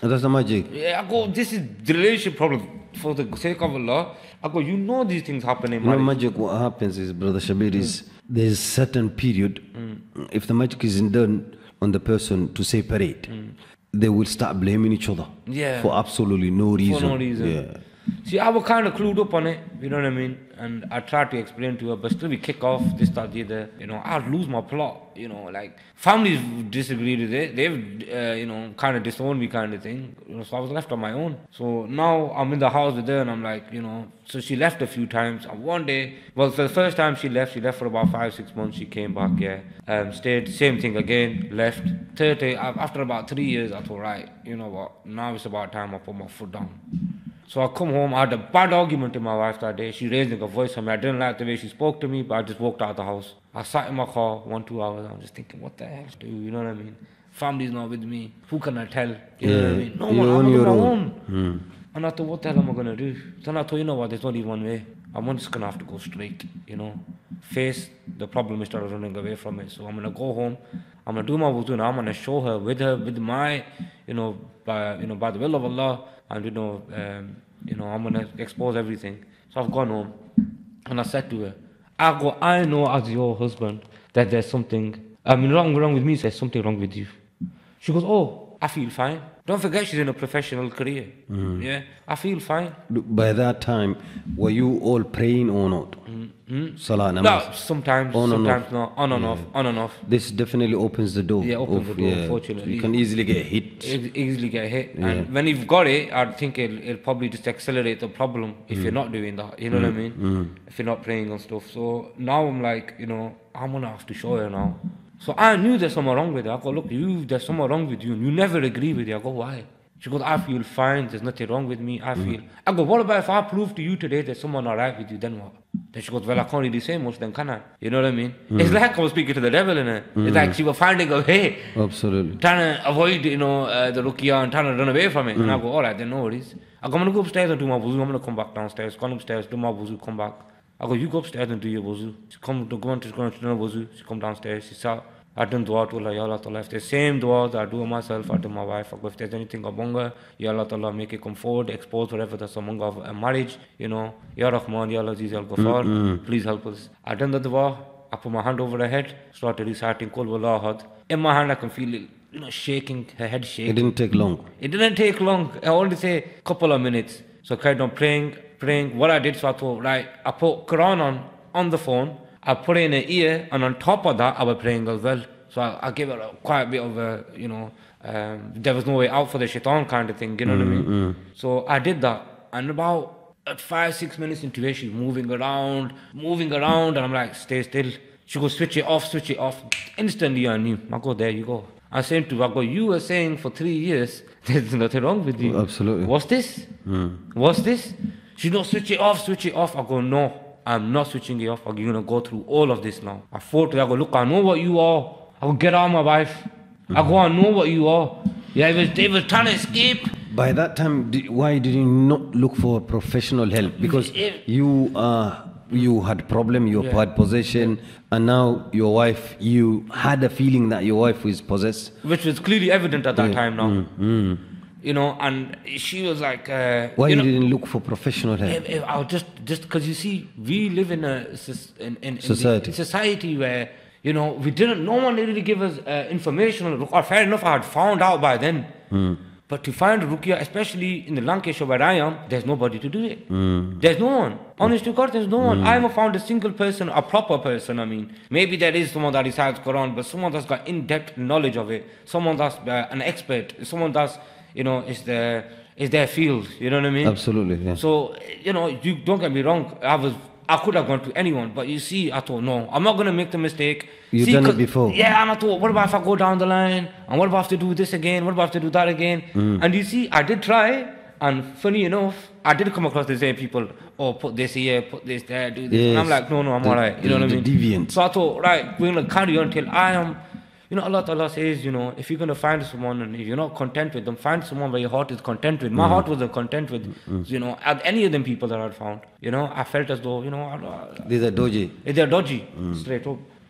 That's the magic. Yeah, I go, this is the relationship problem. For the sake of Allah, I go, you know these things happen in You know, marriage. magic, what happens is, Brother Shabir, is there's certain period, if the magic isn't done on the person to separate, they will start blaming each other Yeah. for absolutely no reason. For no reason. Yeah. See, I was kind of clued up on it, you know what I mean? And I tried to explain to her, but still we kick off this, that, the other. You know, I'd lose my plot, you know, like families disagreed with it. They've, uh, you know, kind of disowned me kind of thing. You know, so I was left on my own. So now I'm in the house with her and I'm like, you know, so she left a few times. And one day, well, for the first time she left, she left for about five, six months. She came back, yeah. Um, stayed, same thing again, left. Third day, after about three years, I thought, right, you know what, now it's about time I put my foot down. So I come home, I had a bad argument with my wife that day. She raised her voice on me. I didn't like the way she spoke to me, but I just walked out of the house. I sat in my car one, two hours. I'm just thinking, what the hell, dude? You know what I mean? Family's not with me. Who can I tell? You know what I mean? No You're one, on I'm on your my own. own. And I thought, what the hell am I going to do? Then I thought, you know what, there's only one way. I'm just going to have to go straight, you know. Face the problem instead of running away from it. So I'm going to go home. I'm going to do my wuzu and I'm going to show her with her, with my, you know, by, you know, by the will of Allah. And, you know, um, you know, I'm going to expose everything. So I've gone home and I said to her, I go, I know as your husband that there's something, I mean, wrong, wrong with me, there's something wrong with you. She goes, oh, I feel fine. Don't forget she's in a professional career. Yeah, I feel fine. By that time, were you all praying or not? Mm-hmm. Salah, No, namaz. sometimes, On and sometimes off. not, on and off, on and off. This definitely opens the door. Yeah, opens of- the door, yeah, fortunately. You can easily get hit. E- easily get hit. And when you've got it, I think it'll, it'll probably just accelerate the problem if you're not doing that. You know what I mean? If you're not praying and stuff. So now I'm like, you know, I'm going to have to show her now. So I knew there's something wrong with it. I go, look, you, there's something wrong with you. And you never agree with it. I go, why? She goes, I feel fine. There's nothing wrong with me. I feel. I go, what about if I prove to you today there's someone all right with you? Then what? Then she goes, well, I can't really say much then, can I? You know what I mean? It's like I was speaking to the devil in it. It's like she was finding a way. Absolutely. Trying to avoid, you know, uh, the ruqya and trying to run away from it. And I go, all right, then no worries. I go, I'm going to go upstairs and do my wuzu. I'm going to come back downstairs. Gone upstairs, do my wuzu, come back. I go, you go upstairs and do your wuzu. She come to go on to go on to do her wuzu. She come downstairs. She sat. I done dua to Allah, Ya Allah Ta'ala. If the same dua that I do myself, I do my wife. I go, if there's anything among her, Ya Allah Ta'ala, make it come forward, expose whatever that's among of a marriage, you know. Ya Rahman, Ya Aziz, Al Ghafar, please help us. I done the dua. I put my hand over her head, started reciting Qul Huwallahu Ahad. In my hand, I can feel it, you know, shaking, her head shaking. It didn't take long. It didn't take long. I only say a couple of minutes. So I carried on praying, praying. What I did, so I thought, right, I put Quran on, on the phone. I put it in her ear, and on top of that, I was praying as well. So I, I gave her a, quite a bit of a, you know, um, there was no way out for the shaitan kind of thing, you know what I mean? So I did that. And about at five, six minutes into it, she's moving around, moving around, and I'm like, stay still. She goes, switch it off, switch it off. Instantly I knew. I go, there you go. I said to her, I go, you were saying for three years, there's nothing wrong with you. Absolutely. What's this? What's this? She don't switch it off, switch it off. I go, no, I'm not switching it off. I'm going to go through all of this now. I fought to her. I go, look, I know what you are. I go, get out of my wife. I go, I know what you are. Yeah, it was, they were trying to escape. By that time, did, why did you not look for professional help? Because If- you uh, you had problem, you Yeah. had possession, and now your wife, you had a feeling that your wife is possessed. Which was clearly evident at that time now. You know, and she was like, uh, Why you you know, didn't look for professional help? If, if I was just, just because you see, we live in a soc- in, in, in Society. the, society where, you know, we didn't, no one really give us uh, information. Or fair enough, I had found out by then. But to find ruqya, especially in the Lancashire where I am, there's nobody to do it. There's no one. Honest to God, there's no one. I haven't found a single person, a proper person, I mean. Maybe there is someone that recites Quran, but someone that's got in-depth knowledge of it. Someone that's uh, an expert. Someone that's, you know, is their, is their field. You know what I mean? Absolutely, yeah. So, you know, you don't get me wrong. I was, I could have gone to anyone, but you see, I thought, no, I'm not going to make the mistake. You've See, done it 'cause- before. Yeah, and I thought, what about if I go down the line? And what about if I have to do this again? What about if I have to do that again? And you see, I did try, and funny enough, I did come across the same people. Oh, put this here, put this there, do this. And I'm Yes. like, no, no, I'm The- all right. You know the- what I mean? the deviant. So I thought, right, we're going to carry on till I am. You know, Allah Ta'ala says, you know, if you're going to find someone and if you're not content with them, find someone where your heart is content with. My heart wasn't content with, you know, at any of them people that I'd found. You know, I felt as though, you know, I- These are doji. they're dodgy, straight up.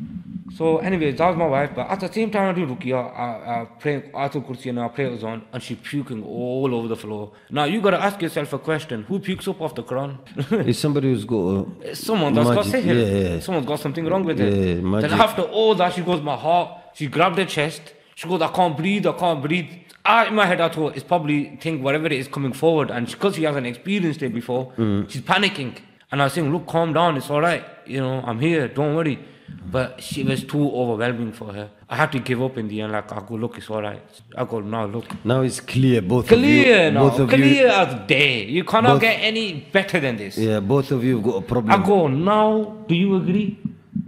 So anyway, that was my wife. But at the same time I do ruqya, I, I pray Ayatul Kursi and I pray on, and she puking all over the floor. Now you got to ask yourself a question: who pukes up off the Quran? It's somebody who's got. Uh, Someone that's got magic- sihr. yeah, yeah. Someone's got something wrong with Yeah, it. magic. Then after all that, she goes, my heart. She grabbed her chest. She goes, I can't breathe. I can't breathe. I, in my head, I thought it's probably think whatever it is coming forward, and because she hasn't experienced it before, Mm. she's panicking. And I was saying, look, calm down. It's all right. You know, I'm here. Don't worry. But she was too overwhelming for her. I had to give up in the end. Like I go, look, it's all right. I go, no, look. Now it's clear, both Clear of you. now. Both of Clear you. as day. You cannot both- get any better than this. Yeah, both of you have got a problem. I go, now, do you agree?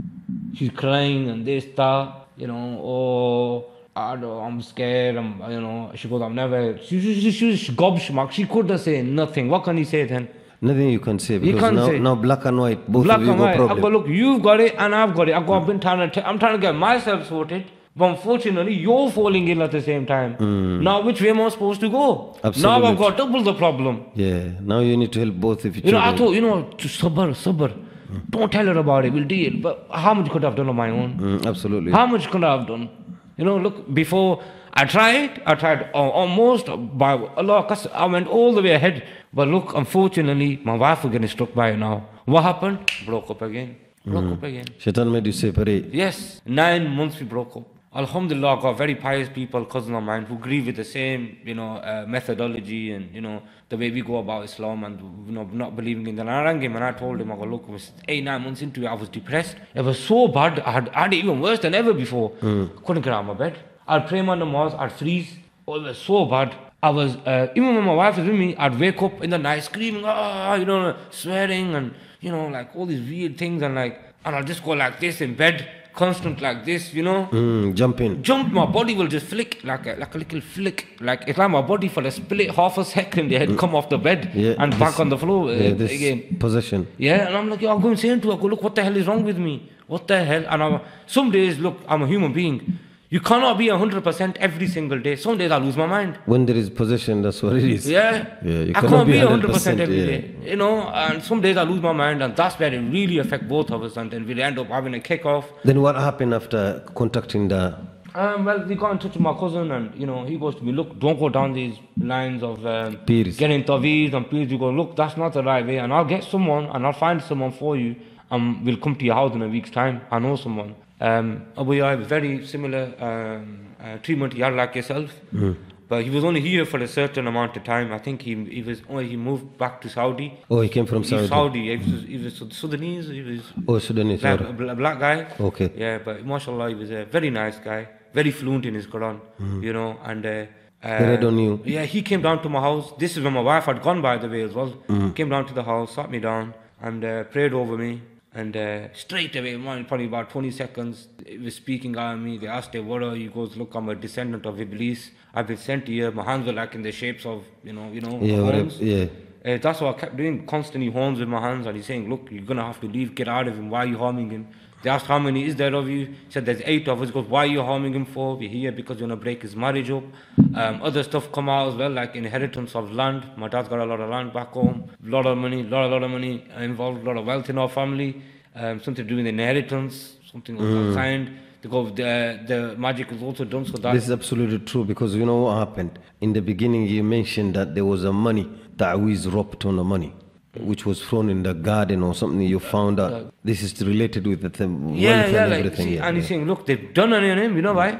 She's crying and this, that, you know, oh, I don't, I'm scared, I'm, you know, she goes, I'm never, she, she, she, she, she gobsmacked, she couldn't say nothing. What can you say then? Nothing you can say because can't now, say. now black and white, both Black of you and got white. problem. I go, look, you've got it and I've got it. I go, I've been trying to, t- I'm trying to get myself sorted. But unfortunately, you're falling in at the same time. Now, which way am I supposed to go? Now Absolutely. I've got double the problem. Yeah, now you need to help both of you. You know, I thought, you know, to sabr, sabr. Don't tell her about it, we'll deal. But how much could I have done on my own? Mm, absolutely. How much could I have done? You know, look, before I tried, I tried uh, almost by Allah, 'cause I went all the way ahead. But look, unfortunately, my wife was getting struck by it now. What happened? Broke up again. Broke up again. Shaitan made you separate. Yes, nine months we broke up. Alhamdulillah, I got very pious people, cousins of mine, who agree with the same, you know, uh, methodology and, you know, the way we go about Islam and, you know, not believing in the And I rang him and I told him, I go, look, it was eight, nine months into it, I was depressed. It was so bad, I had, I had it even worse than ever before. Couldn't get out of my bed. I'd pray my namaz, I'd freeze. Oh, it was so bad. I was, uh, even when my wife was with me, I'd wake up in the night screaming, ah, you know, swearing and, you know, like all these weird things and like, and I'll just go like this in bed, constant like this, you know. Mm, jump in. Jump, my body will just flick like a, like a little flick. Like it's like my body for a split half a second, yeah, it'd come off the bed Yeah, and this- back on the floor uh, Yeah, this again. possession. Yeah, and I'm like, yo, I'm going saying to her, I go, look, what the hell is wrong with me? What the hell? And I'm, some days, look, I'm a human being. You cannot be one hundred percent every single day. Some days I lose my mind. When there is possession, that's what it is. Yeah, Yeah, you I cannot can't be be one hundred percent every yeah. day. You know, and some days I lose my mind, and that's where it really affects both of us, and then we end up having a kick off. Then what happened after contacting the... Um, well, we got in touch with my cousin, and you know, he goes to me, look, don't go down these lines of um, Peers. getting taweez and peers. You go, look, that's not the right way, and I'll get someone, and I'll find someone for you, and we'll come to your house in a week's time. I know someone. Um, we have very similar um, uh, treatment. He had like yourself, but he was only here for a certain amount of time. I think he he was only he moved back to Saudi. Oh, he came from He's Saudi. Saudi. He was, he was Sudanese. He was Oh, Sudanese. black, sorry. a bla- black guy. Okay. Yeah, but mashallah, he was a very nice guy, very fluent in his Quran, you know, and uh, uh, He read on you. yeah, he came down to my house. This is when my wife had gone, by the way, as well. Came down to the house, sat me down, and uh, prayed over me. And uh, straight away, man, probably about twenty seconds, he was speaking at me. They asked him, what are you? He goes, look, I'm a descendant of Iblis. I've been sent here. My hands were like in the shapes of, you know, you know, Yeah, whatever, horns. yeah. Uh, that's what I kept doing, constantly horns with my hands. And he's saying, look, you're going to have to leave, get out of him. Why are you harming him? They asked, how many is there of you? He said, there's eight of us. He goes, why are you harming him for? We're here because you're going to break his marriage up. Um, other stuff come out as well, like inheritance of land. My dad's got a lot of land back home. A lot of money, a lot, a lot of money involved, a lot of wealth in our family. Um, something to do with inheritance, something was signed. The, go- the, the magic is also done so that... This is absolutely true because you know what happened? In the beginning, you mentioned that there was a money, ta'weez rope on the money, which was thrown in the garden or something. You found out this is related with the thing, Yeah, wealth yeah, and like, everything. see, yeah, and he's yeah. saying, look, they've done it on him, you know why?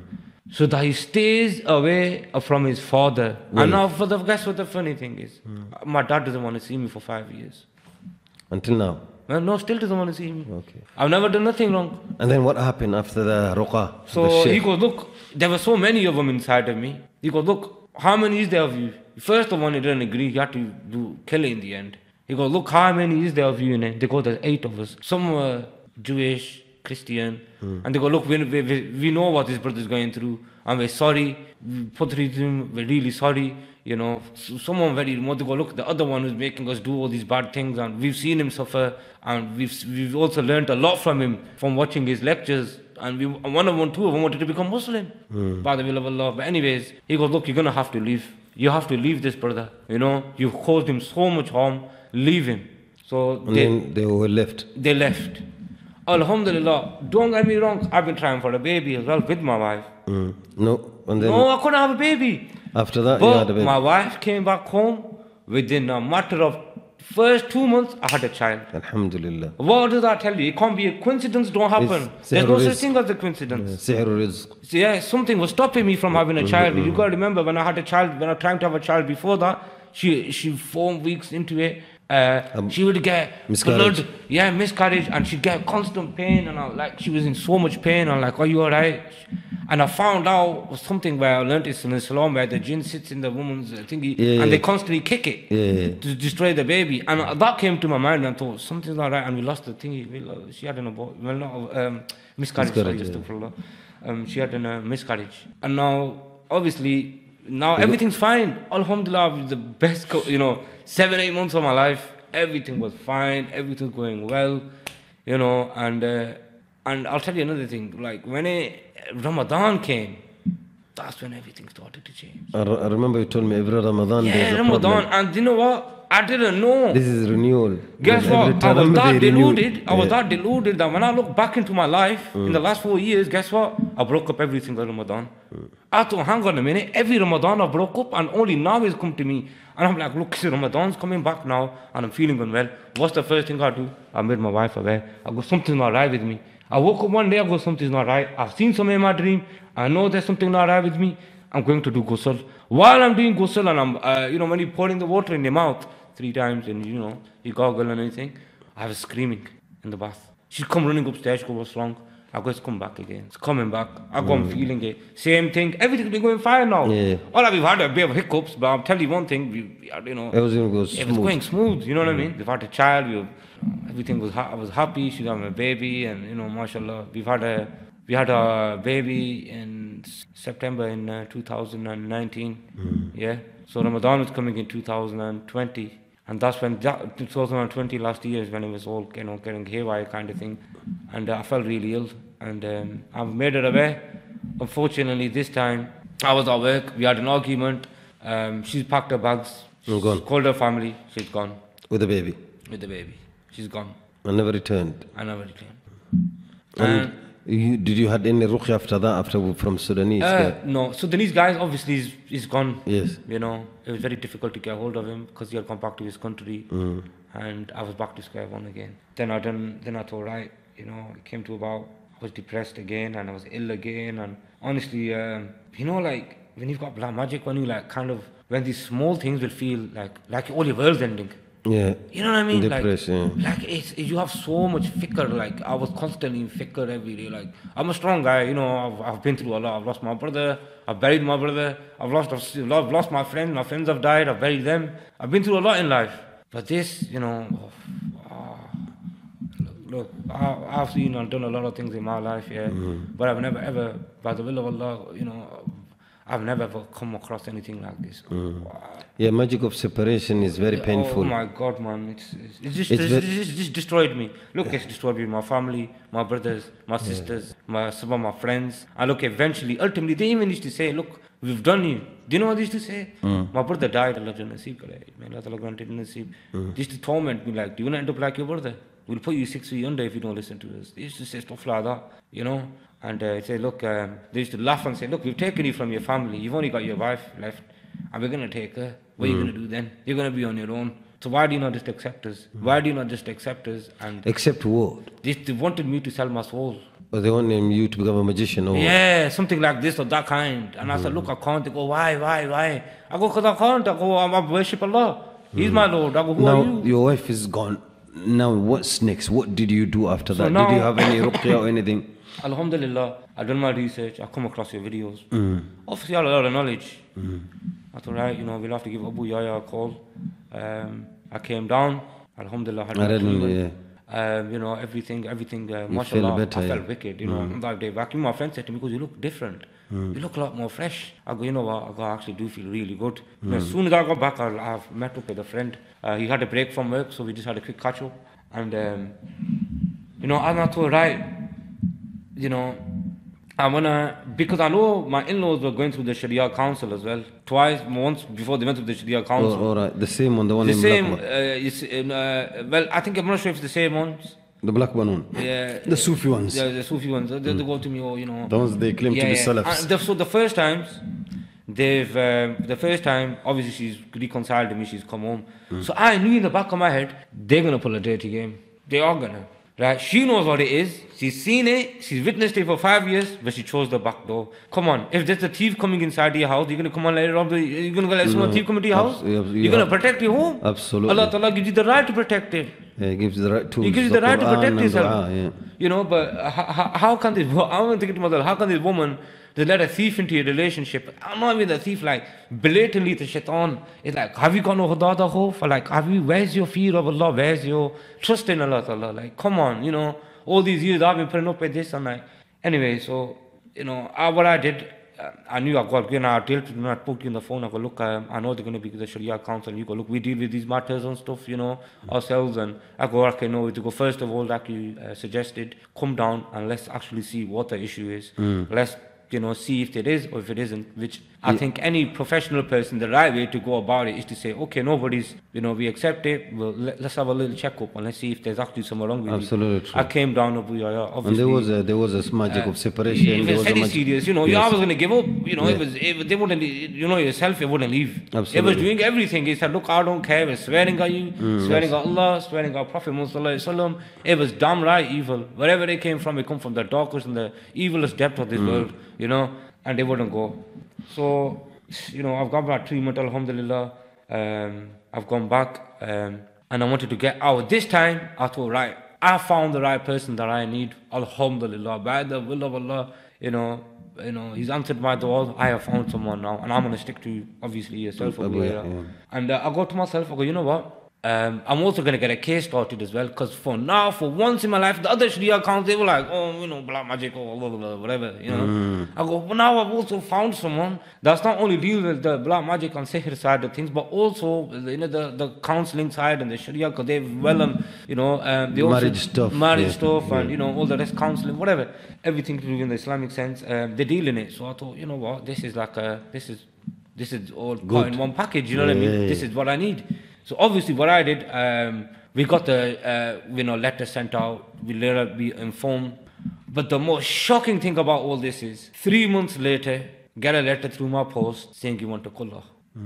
So that he stays away from his father. And now, for the, guess what the funny thing is? My dad doesn't want to see me for five years. Until now. Well, no, still doesn't want to see me. Okay. I've never done nothing wrong. And then what happened after the ruqa? the So he sheikh? goes, look, there were so many of them inside of me. He goes, look, how many is there of you? First of one, he didn't agree. He had to do kill it in the end. He goes, look, how many is there of you in it? They go, there's eight of us. Some were Jewish, Christian. And they go, look, we, we, we we know what this brother's going through. And we're sorry. We put it to him. We're really sorry. You know, so someone very remote. They go, look, the other one who's making us do all these bad things. And we've seen him suffer. And we've we've also learned a lot from him from watching his lectures. And we, one of them, two of them wanted to become Muslim by the will of Allah. But anyways, he goes, look, you're going to have to leave. You have to leave this brother. You know, you've caused him so much harm. Leave him. So And they, then they were left. they left. Alhamdulillah, don't get me wrong, I've been trying for a baby as well with my wife. Mm. No, and then No, I couldn't have a baby. after that you had a But baby. my wife came back home within a matter of first two months, I had a child. Alhamdulillah. What does that tell you? It can't be a coincidence, don't happen. It's There's no sihr such rizq. thing as a coincidence. Sihr rizq. So, yeah, something was stopping me from having a child. You got to remember when I had a child, when I was trying to have a child before that, she she four weeks into it, uh, she would get miscarriage. blood, yeah, miscarriage, and she'd get constant pain, and I was like, she was in so much pain. I'm like, are you alright? And I found out something where I learned this in Islam, where the jinn sits in the woman's uh, thingy, Yeah, and they yeah. constantly kick it Yeah, yeah. to destroy the baby. And uh, that came to my mind, and I thought something's not right, and we lost the thingy. We lo- She had an abort, well, not um, miscarriage. Sorry, Miscarriage, yeah. astaghfirullah. Um, she had a uh, miscarriage, and now obviously now everything's fine. Alhamdulillah, it was the best, co- you know, seven eight months of my life. Everything was fine. Everything's going well, you know. And uh, and I'll tell you another thing. Like when it, Ramadan came, that's when everything started to change. I, re- I remember you told me every Ramadan there's Yeah, a Ramadan, problem. and you know what? I didn't know. This is renewal. Guess Every what? I time was that they renew- deluded. I was Yeah. that deluded that when I look back into my life in the last four years, guess what? I broke up every single Ramadan. I thought, hang on a minute, every Ramadan I broke up, and only now it's come to me. And I'm like, look, see, Ramadan's coming back now, and I'm feeling unwell. What's the first thing I do? I made my wife aware. I go, something's not right with me. I woke up one day, I go, something's not right. I've seen something in my dream. I know there's something not right with me. I'm going to do ghusl. While I'm doing ghusl, and I'm, uh, you know, when you're pouring the water in your mouth three times, and you know, you gargle and anything, I was screaming in the bath. She's come running upstairs, she go, what's wrong? I go, it's come back again. It's coming back. I go, I'm feeling it. Same thing. Everything's been going fine now. Yeah. All right, we've had a bit of hiccups, but I'll tell you one thing, we, we had, you know, Everything goes it was smooth. going smooth, you know what I mean? We've had a child, we were, everything was, ha- I was happy, she's having a baby, and you know, mashallah, we've had a, we had a baby in S- September in uh, two thousand nineteen, yeah? So Ramadan was coming in two thousand twenty, and that's when, that, two thousand twenty last year is when it was all, you know, getting haywire kind of thing, and uh, I felt really ill, and um, I've made her aware. Unfortunately, this time, I was at work, we had an argument, um, she's packed her bags, Oh, gone. called her family, she's gone With the baby. with the baby. She's gone. I never returned. I never returned. And you, did you had any ruqya after that, after from Sudanese? Uh, guy? no, Sudanese guys, obviously, he's, he's gone. Yes. You know, it was very difficult to get hold of him because he had gone back to his country, Mm. and I was back to square one again. Then I done, then I thought, right, you know, it came to about, I was depressed again, and I was ill again, and honestly, um, you know, like when you've got black magic, when you like kind of, when these small things will feel like, like all your world's ending. Yeah. You know what I mean? Depressed, like, yeah. like it's, you have so much fikr. Like I was constantly in fikr every day. Like I'm a strong guy. You know, I've, I've been through a lot. I've lost my brother. I've buried my brother. I've lost, I've lost my friends. My friends have died. I've buried them. I've been through a lot in life. But this, you know, oh, ah, look, I, I've seen and done a lot of things in my life, yeah. Mm-hmm. But I've never ever, by the will of Allah, you know, I've never ever come across anything like this. Yeah, magic of separation is very painful. Oh my God, man! It's it's, it's just It's it's, ve- it's just destroyed me. Look, it's destroyed me. My family, my brothers, my sisters, my some of my friends. And look, eventually, ultimately, they even used to say, "Look, we've done you." Do you know what they used to say? My brother died. Allah Jannah Naseeb kare. May Allah Ta'ala granted Naseeb. They used to torment me like, "Do you want to end up like your brother? We'll put you six feet under if you don't listen to us." They used to say stuff like that, you know. And uh, say, look, um, they used to laugh and say, look, we've taken you from your family. You've only got your wife left, and we're going to take her. What are you going to do then? You're going to be on your own. So why do you not just accept us? Why do you not just accept us? And Except what? they, they wanted me to sell my soul. Or they want you to become a magician or what? Yeah, something like this or that kind. And I said, look, I can't. They go, why, why, why? I go, because I can't. I go, I'm, I worship Allah. He's my Lord. I go, who Now, are you? your wife is gone. Now, what's next? What did you do after So that? now- Did you have any ruqya or anything? Alhamdulillah, I've done my research, I've come across your videos. Obviously, I had a lot of knowledge. I thought, right, you know, we'll have to give Abu Yahya a call. Um, I came down, Alhamdulillah, I had I my read, treatment. Um, you know, everything, everything, uh, mashallah, better, I felt yeah. wicked, you know, mm. that day back. My friend said to me, because you look different. You look a lot more fresh. I go, you know what, I, go, I actually do feel really good. You know, as soon as I got back, I, I've met up with a friend. Uh, he had a break from work, so we just had a quick catch up. And, um, you know, and I thought, right, you know, I wanna, because I know my in-laws were going through the Sharia council as well. Twice, once before they went through the Sharia council. Oh, all right. The same one, the one The in same, Blackmore. uh, it's, in, uh, well, I think I'm not sure if it's the same ones. The black one. Yeah. The Sufi ones. Yeah, the Sufi ones. They, they go to me, oh, you know. The ones they claim to be Salafs. And the, so the first times, they've, um, the first time, obviously she's reconciled to me, she's come home. Mm. So I knew in the back of my head, they're going to pull a dirty game. They are going to. Right? She knows what it is. She's seen it. She's witnessed it for five years, but she chose the back door. Come on. If there's a thief coming inside your house, you're going to come and let it rob the, you're going to let someone No, thief come into your house? abs- yeah, You're going to yeah. protect your home? Absolutely. Allah Ta'ala gives you the right to protect it. Yeah, it gives you the right tools. He gives you the right to Quran protect and yourself. dua, yeah. You know, but how, how can this, I want to think to myself, how can this woman just let a thief into your relationship? I'm not even a thief, like, blatantly the shaitan. It's like, have you got no huda da khawf? Or like, have you, where's your fear of Allah? Where's your trust in Allah Ta'ala? Like, come on, you know, all these years I've been putting up with this and like, anyway, so, you know, I, what I did, uh, I knew I got, you know, I dealt with, you know, I spoke to you on the phone, I go, look, um, I know they're going to be the Sharia council, you go, look, we deal with these matters and stuff, you know, ourselves, and I go, okay, no, to go, first of all, like you uh, suggested, come down and let's actually see what the issue is. Let's, you know, see if it is or if it isn't, which I Yeah. think any professional person, the right way to go about it is to say, okay, nobody's, you know, we accept it, well, let, let's have a little checkup and let's see if there's actually something wrong with Absolutely you. true. I came down, Abu Yahya, obviously. And there was a there was a magic uh, of separation. If there it's was a very magic- serious, you know, you Yes. I was going to give up. You know, Yeah. it was, it, they wouldn't, you know, yourself, it wouldn't leave. It was Absolutely. doing everything. He said, look, I don't care. It was swearing at you, swearing at Allah, swearing at Prophet Muhammad Sallallahu Alaihi Wasallam. It was downright evil. Wherever they came from, it come from the darkest and the evilest depth of this world, you know, and they wouldn't go. So, you know, I've gone back treatment, alhamdulillah. Um, I've gone back um, and I wanted to get out. This time, I thought, right, I found the right person that I need, alhamdulillah. By the will of Allah, you know, you know, He's answered my dua. I have found someone now, and I'm going to stick to, obviously, yourself. Abu Yeah, Yahya. yeah. And uh, I go to myself, I go, you know what? Um, I'm also going to get a case started as well, because for now, for once in my life, the other Sharia accounts, they were like, oh, you know, black magic or blah, blah, blah, whatever, you know. I go, well, now I've also found someone that's not only dealing with the black magic and sihr side of things, but also, you know, the, the counseling side and the Sharia, because they've well, um, you know, um, they also Marriage stuff, marriage yeah, stuff, and yeah. you know, all the rest, counseling, whatever, everything to do in the Islamic sense, um, they deal in it. So I thought, you know what, this is like a, this is, this is all part in one package. You know what I Yeah, mean? yeah, This yeah. is what I need. So obviously, what I did, um, we got the uh, you know letter sent out. We let her be informed. But the most shocking thing about all this is, three months later, get a letter through my post saying you want to Qullah.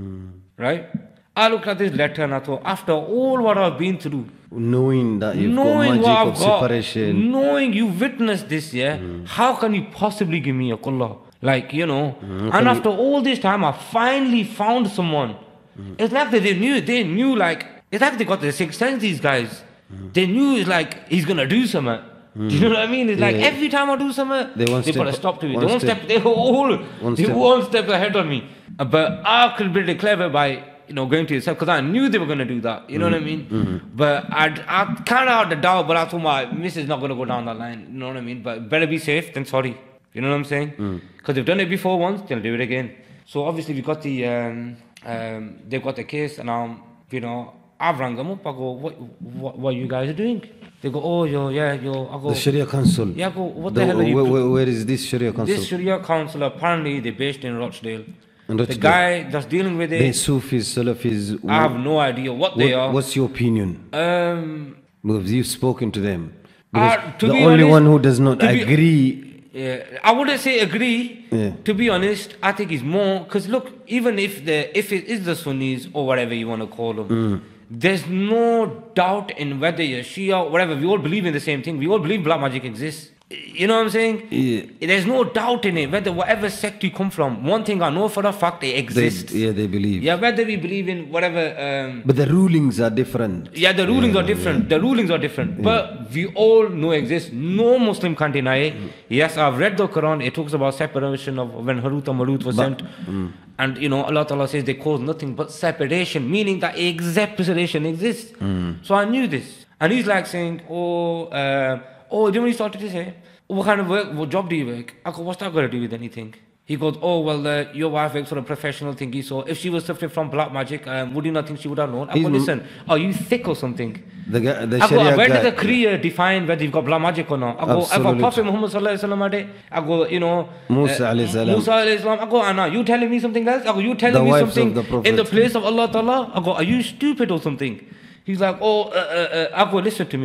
Right? I looked at this letter and I thought, after all what I've been through, Knowing that you've knowing got what magic I've of got, separation. knowing you witnessed this, yeah, how can you possibly give me a Qullah? Like, you know, can and you- after all this time, I finally found someone. It's like that they knew, they knew, like, it's like they got the sixth sense, these guys. They knew, it's like, he's gonna do something. Do you know what I mean? It's like Yeah. every time I do something, They one they put a step- stop to it. one They one step- step, they all, one they step- one step ahead of me. Uh, But I could be really clever by, you know, going to yourself, because I knew they were going to do that. You know what I mean? But I'd, I kind of had the doubt, but I thought my missus is not going to go down that line. You know what I mean? But better be safe than sorry. You know what I'm saying? Because they've done it before once, they'll do it again. So obviously we got the, um, um, they've got the case, and um, you know, I've rang them up. I go, what, what, what you guys are doing? They go, oh, yo, yeah, yo. I go, The Sharia Council. yeah, I go, what The- the, hell are you where, do- where, where is this Sharia Council? This Sharia council, apparently they're based in Rochdale. In The Rochdale. guy that's dealing with They it, Sufis, Salafis. I have no idea what they what, are. What's your opinion? Um, Because you've spoken to them. Uh, Because to the be only honest- one who does not to be- agree. yeah, I wouldn't say agree. Yeah. To be honest, I think it's more because look, even if the if it is the Sunnis or whatever you want to call them, Mm. there's no doubt in whether you're Shia or whatever. We all believe in the same thing. We all believe black magic exists. You know what I'm saying? Yeah. There's no doubt in it. Whether whatever sect you come from, one thing I know for a fact, it They, exists. yeah, they believe. Yeah, whether we believe in whatever. Um, But the rulings are different. Yeah, the rulings Yeah, are different. The rulings are different. But we all know exist. No Muslim can deny it. Yes, I've read the Quran. It talks about separation of when Harut and Marut was But- sent. And you know, Allah Ta'ala says they cause nothing but separation, meaning that exact separation exists. So I knew this. And he's like saying, oh, uh, oh, then when he started to say, oh, what kind of work, what job do you work? I go, what's that got to do with anything? He goes, oh, well, uh, your wife works for a professional thingy, so if she was suffering from black magic, um, would you not think she would have known? I go, He's- listen, are you thick or something? The, guy- the I go, Sharia where guy. does the Kriya define whether you've got black magic or not? I go, if a Absolutely. Prophet Muhammad sallallahu alaihi wasallam had it, I go, you know, Musa uh, alayhi salam. Musa alayhi salam. I go, Anna, you telling me something else? I go, you telling The me wives of something the Prophet. in the place of Allah Ta'ala? I go, are you stupid or something? He's like, oh, uh, uh, uh. I go, listen to me.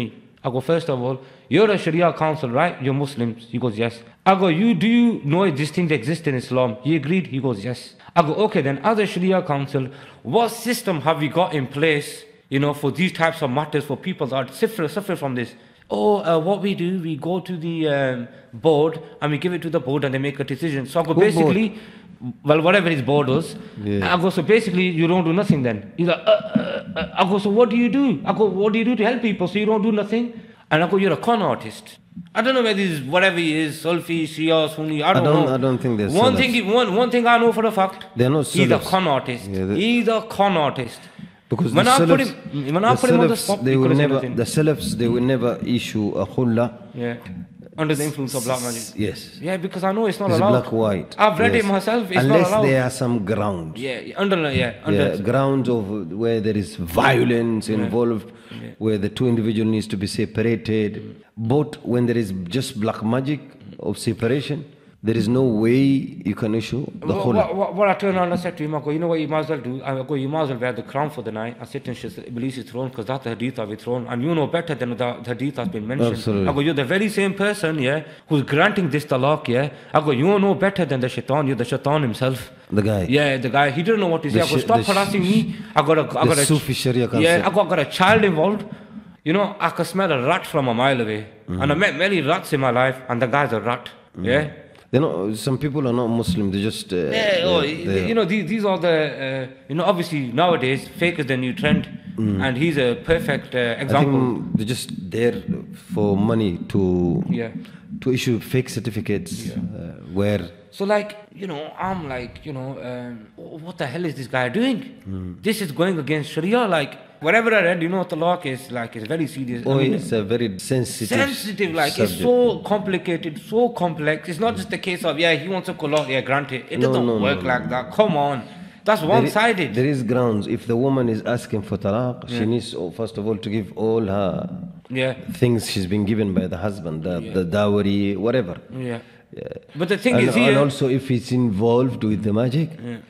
I go, first of all, you're a Sharia council, right? You're Muslims. He goes, yes. I go, you do you know this thing exists in Islam? He agreed. He goes, yes. I go, okay, then as a Sharia council, what system have we got in place, you know, for these types of matters, for people that suffer, suffer from this? Oh, uh, what we do, we go to the um, board and we give it to the board and they make a decision. So I go, Who basically, well, whatever his board does. Yeah. I go, so basically, you don't do nothing then. He's like, uh, uh, uh. I go, so what do you do? I go, what do you do to help people? So you don't do nothing? And I go, you're a con artist. I don't know whether he's whatever he is, Sulfi, Shia, Sunni, I don't, I don't- know. I don't think they're one Salafs. thing. he- One, one thing I know for a fact. They're not He's a Salafs. con artist. Yeah, they- he's a con artist. Because when the I put Salafs, him, when I the put him on the Salafs, spot, they he will couldn't say never, nothing. the Salafs, they will never issue a khulla. Yeah. Under the influence of black magic. Yes. Yeah, because I know it's not It's allowed. black white. I've read yes. it myself. It's Unless not allowed. there are some grounds. Yeah, yeah, under, yeah, under. Yeah, grounds of where there is violence involved, where the two individuals needs to be separated. But when there is just black magic of separation, there is no way you can issue the What, whole. what, what, what I turned around and said to him, I go, you know what you might as well do? I go, you might as well wear the crown for the night and sit in Iblis' throne because that's the hadith of his throne. And you know better than the, the hadith has been mentioned. Absolutely. I go, you're the very same person, yeah, who's granting this talaq, yeah. I go, you know better than the shaitan. You're the shaitan himself. The guy. Yeah, the guy, he didn't know what to say. The I go, sh- stop the sh- harassing me. I got a, I the got a, Sufi Sharia yeah, concept. I got, got a child involved. You know, I could smell a rat from a mile away. Mm. And I met many rats in my life, and the guy's a rat. Yeah. They know some people are not Muslim. They just. Uh, Yeah, oh, they- they- you know, these, these are the, uh, you know, obviously nowadays, fake is the new trend. And he's a perfect uh, I example. think they're just there for money to Yeah. to issue fake certificates uh, where So, like, you know, I'm like, you know, um, what the hell is this guy doing? This is going against Sharia. Like, whatever I read, you know what the law is, like, it's very serious. oh, I mean, it's a very sensitive sensitive, like, subject. it's so complicated, so complex. It's not just a case of, yeah, he wants a color, yeah, grant it. It No, doesn't no, no, work no. like that. Come on. That's There i- one-sided. There is grounds. If the woman is asking for talaq, she needs, oh, first of all, to give all her Yeah. things she's been given by the husband, the, Yeah. the dowry, whatever. Yeah. Yeah. But the thing And, is and here. also, if it's involved with the magic,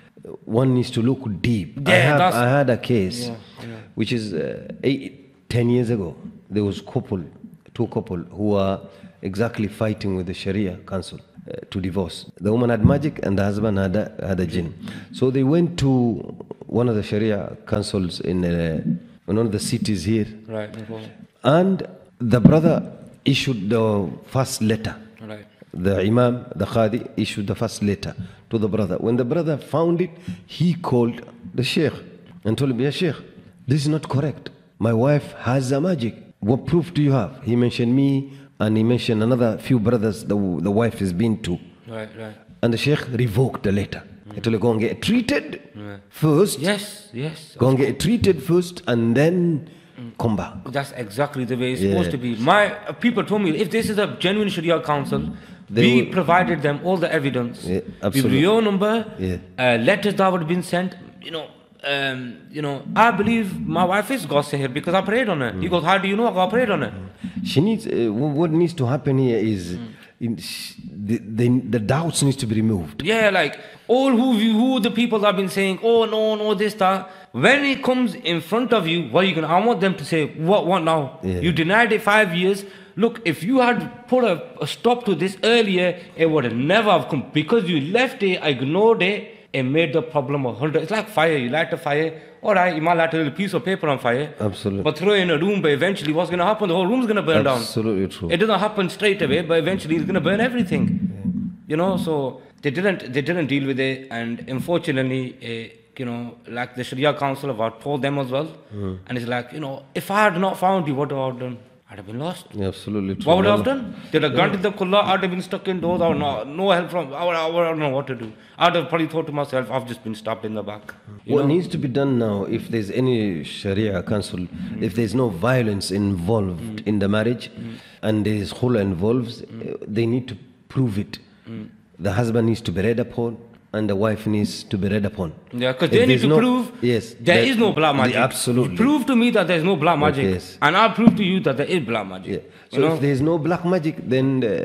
one needs to look deep. I, Yeah, have, that's- I had a case, Yeah, yeah. which is uh, eight, ten years ago. There was couple, two couple who were exactly fighting with the Sharia council uh, to divorce. The woman had magic and the husband had a, had a jinn. So they went to one of the Sharia councils in, uh, in one of the cities here, Right, no problem. and the brother issued the first letter. Right. The Imam, the Qadi, issued the first letter to the brother. When the brother found it, he called the Sheikh and told him, "Ya Sheikh, this is not correct. My wife has a magic. What proof do you have?" He mentioned me and he mentioned another few brothers the, the wife has been to. Right, right. And the Sheikh revoked the letter. He told him, "Go and get it treated first. Yes, yes. Go and get it treated first and then come back." That's exactly the way it's Yeah. supposed to be. My uh, people told me if this is a genuine Sharia council, They we will- provided them all the evidence. Yeah, With absolutely. your number, Yeah. uh, letters that would have been sent. You know, um, you know. I believe my wife is got here because I prayed on her. Mm. He goes, "How do you know I got prayed on her?" She needs, uh, wh- what needs to happen here is in, sh- the, the, the doubts needs to be removed. Yeah, like all who who the people have been saying, "Oh no, no, this that." When it comes in front of you, what are you gonna? I want them to say, "What, what now?" Yeah. You denied it five years. Look, if you had put a, a stop to this earlier, it would have never have come because you left it, ignored it, and made the problem a hundred. It's like fire. You light a fire. All right, you might light a little piece of paper on fire. Absolutely. But throw it in a room, but eventually, what's gonna happen? The whole room's gonna burn down. Absolutely true. It doesn't happen straight away, but eventually it's gonna burn everything. You know, so they didn't they didn't deal with it, and unfortunately, uh, you know, like the Sharia Council have I told them as well, and it's like, you know, if I had not found you, what would I have done? I'd have been lost. Yeah, absolutely true. What would I have done? They'd have granted the Qullah, I'd have been stuck indoors, I would not, no help from, I would, I would not know what to do. I'd have probably thought to myself, I've just been stabbed in the back. You What know? needs to be done now, if there's any Sharia council, if there's no violence involved in the marriage and there's khula involved, uh, they need to prove it. The husband needs to be read upon and the wife needs to be read upon. Yeah, because If they need there's to no- prove yes, there that- is no black magic. the- absolutely. Prove to me that there's no black magic. yes. And I'll prove to you that there is black magic. Yeah. You So know? if there's no black magic, then uh,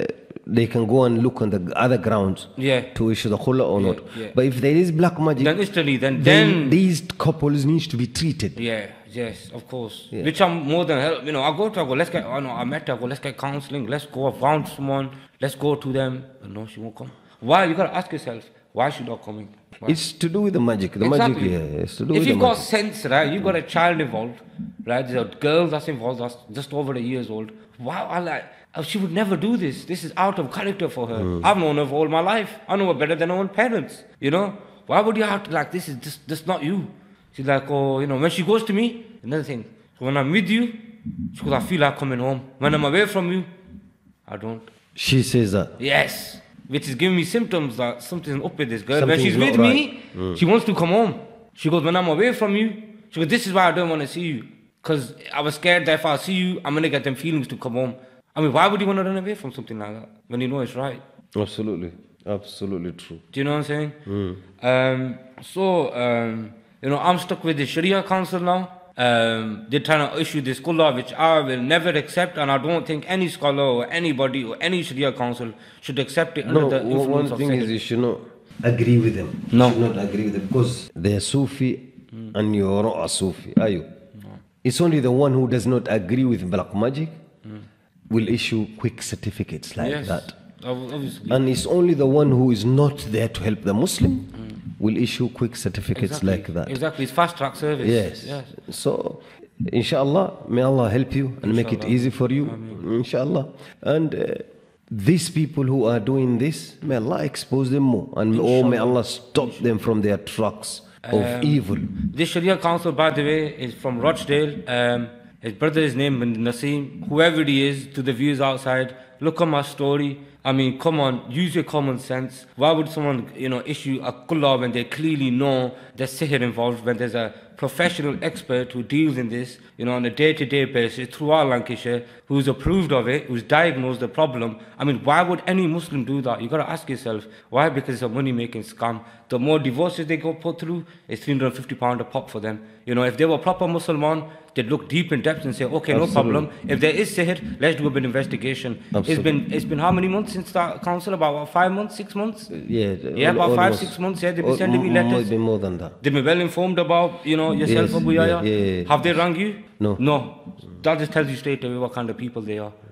they can go and look on the other grounds Yeah. to issue the khula or not. yeah. But if there is black magic, Then instantly, then, then, then, these couples needs to be treated. yeah, yes, of course. Yeah. Which I'm more than help. You know, I go to, I go, let's get, I know, I met her, I go, let's get counseling, let's go, I found someone, let's go to them. But no, she won't come. Why? You gotta ask yourself, why is she not coming? Why? It's to do with the magic. The Exactly. magic, yeah, it's to do If with you've the got magic. sense, right, you've got a child involved, right, there's a girl that's involved that's just over a years old. Wow, I like, uh, she would never do this. This is out of character for her. Hmm. I've known her for all my life. I know her better than her own parents, you know. Why would you have to, like, this is just, just not you. She's like, oh, you know, when she goes to me, another thing, so when I'm with you, she goes, I feel like coming home. When I'm away from you, I don't. She says that. Yes, which is giving me symptoms that something's up with this girl. When Something's she's not with me, she wants to come home. She goes, when I'm away from you, she goes, this is why I don't want to see you. Because I was scared that if I see you, I'm going to get them feelings to come home. I mean, why would you want to run away from something like that when you know it's right? Absolutely. Absolutely true. Do you know what I'm saying? Um, so, um, you know, I'm stuck with the Sharia Council now. Um, they're trying to issue this Qullah, which I will never accept, and I don't think any scholar or anybody or any Sharia Council should accept it under No, the one influence one of thing is Sihr. you should not agree with them. No. You should not agree with them because they are Sufi and you're not a Sufi, are you? It's only the one who does not agree with black magic will issue quick certificates like Yes, that. ob- obviously. And it's only the one who is not there to help the Muslim will issue quick certificates exactly. like that. Exactly, it's fast track service. Yes. yes. So, inshallah, may Allah help you and make it Inshallah. easy for you. Inshallah. And uh, these people who are doing this, may Allah expose them more. And oh, may Allah stop them from their tracks of Um, evil. This Sharia Council, by the way, is from Rochdale. Um, his brother is named Naseem. Whoever he is, to the viewers outside, look at my story. I mean, come on, use your common sense. Why would someone, you know, issue a qullah when they clearly know there's sihr involved, when there's a professional expert who deals in this, you know, on a day-to-day basis throughout Lancashire, who's approved of it, who's diagnosed the problem? I mean, why would any Muslim do that? You got to ask yourself, why? Because it's a money-making scam. The more divorces they go put through, it's three hundred fifty pounds a pop for them. You know, if they were proper Muslim, they'd look deep in depth and say, okay, no Absolutely. problem. If there is sihr, let's do a bit of investigation. It's Absolutely. been it's been how many months since that council? About what, five months, six months? Yeah, Yeah, al- about five, almost- six months. Yeah, they've been al- sending me m- letters. Might be more than that. They've been well informed about, you know, yourself, Yes, Abu Yahya. yeah, yeah, yeah. Have they rang you? No. No. That just tells you straight away what kind of people they are.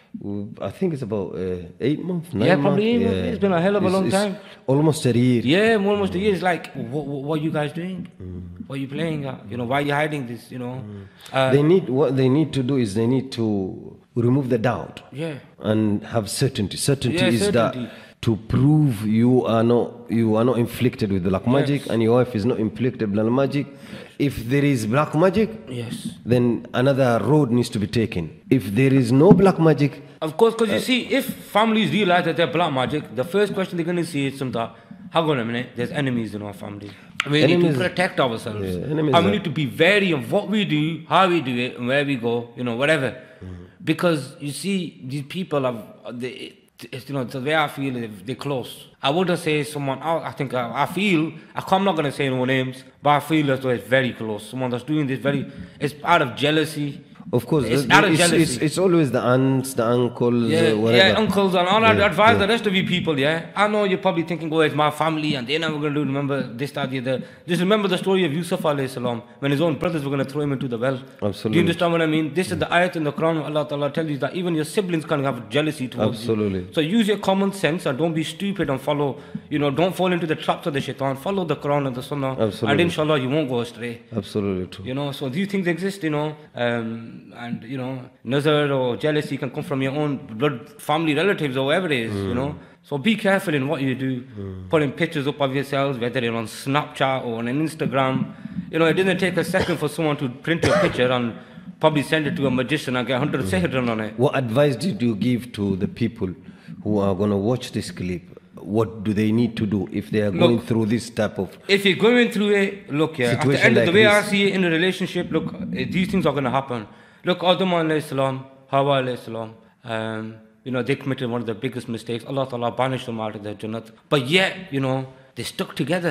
I think it's about uh, eight months, nine Yeah, months. probably eight months. It's been a hell of a It's- long it's time. Almost a year. Yeah, almost a year. It's like, what, what, what are you guys doing? What are you playing at? You know, why are you hiding this? You know, uh, They need what they need to do is they need to remove the doubt yeah. and have certainty. Certainty Yeah, is certainty. that to prove you are not you are not inflicted with black magic Yes. and your wife is not inflicted with black magic. If there is black magic, Yes. then another road needs to be taken. If there is no black magic, Of course, because you see, if families realize that they're black magic, the first question they're going to see is some that, hang on a minute, there's enemies in our family. We need Enemies- to protect ourselves. Yeah, enemies and we are- need to be wary of what we do, how we do it, and where we go, you know, whatever. Because you see, these people have, they, it's, you know, the way I feel is they're close. I wouldn't say someone, I I think, I, I feel, I'm not going to say no names, but I feel as though it's very close. Someone that's doing this very, it's out of jealousy. of course, It's it's, out of it's, jealousy. it's, it's always the aunts, the uncles, Yeah, uh, whatever. yeah, uncles, and all I'd Yeah, advise yeah. the rest of you people, yeah. I know you're probably thinking, oh, it's my family, and they're never going to do, remember this, that, the other. Just remember the story of Yusuf alayhi salam, when his own brothers were going to throw him into the well. Do Absolutely. you understand what I mean? This is the ayat in the Quran where Allah Ta'ala tells you that even your siblings can have jealousy towards Absolutely. you. So use your common sense and don't be stupid and follow, you know, don't fall into the traps of the shaitan. Follow the Quran and the Sunnah. Absolutely. And inshallah, you won't go astray. Absolutely true. You know, so these things exist, you know, um, and, you know, nazar or jealousy can come from your own blood, family, relatives, or whatever it is, you know. So be careful in what you do. Putting pictures up of yourselves, whether you're on Snapchat or on an Instagram. You know, it doesn't take a second for someone to print your picture and probably send it to a magician and get one hundred sihr done on it. What advice did you give to the people who are going to watch this clip? What do they need to do if they are going Look, through this type of... If you're going through it, look, yeah, at the Situation end of like the way I this. see it in a relationship, look, eh, these things are going to happen. Look, Adam alayhi salam, Hawa alayhi salam, um, you know, they committed one of the biggest mistakes. Allah Ta'ala banished them out of their Jannat. But yet, you know, they stuck together.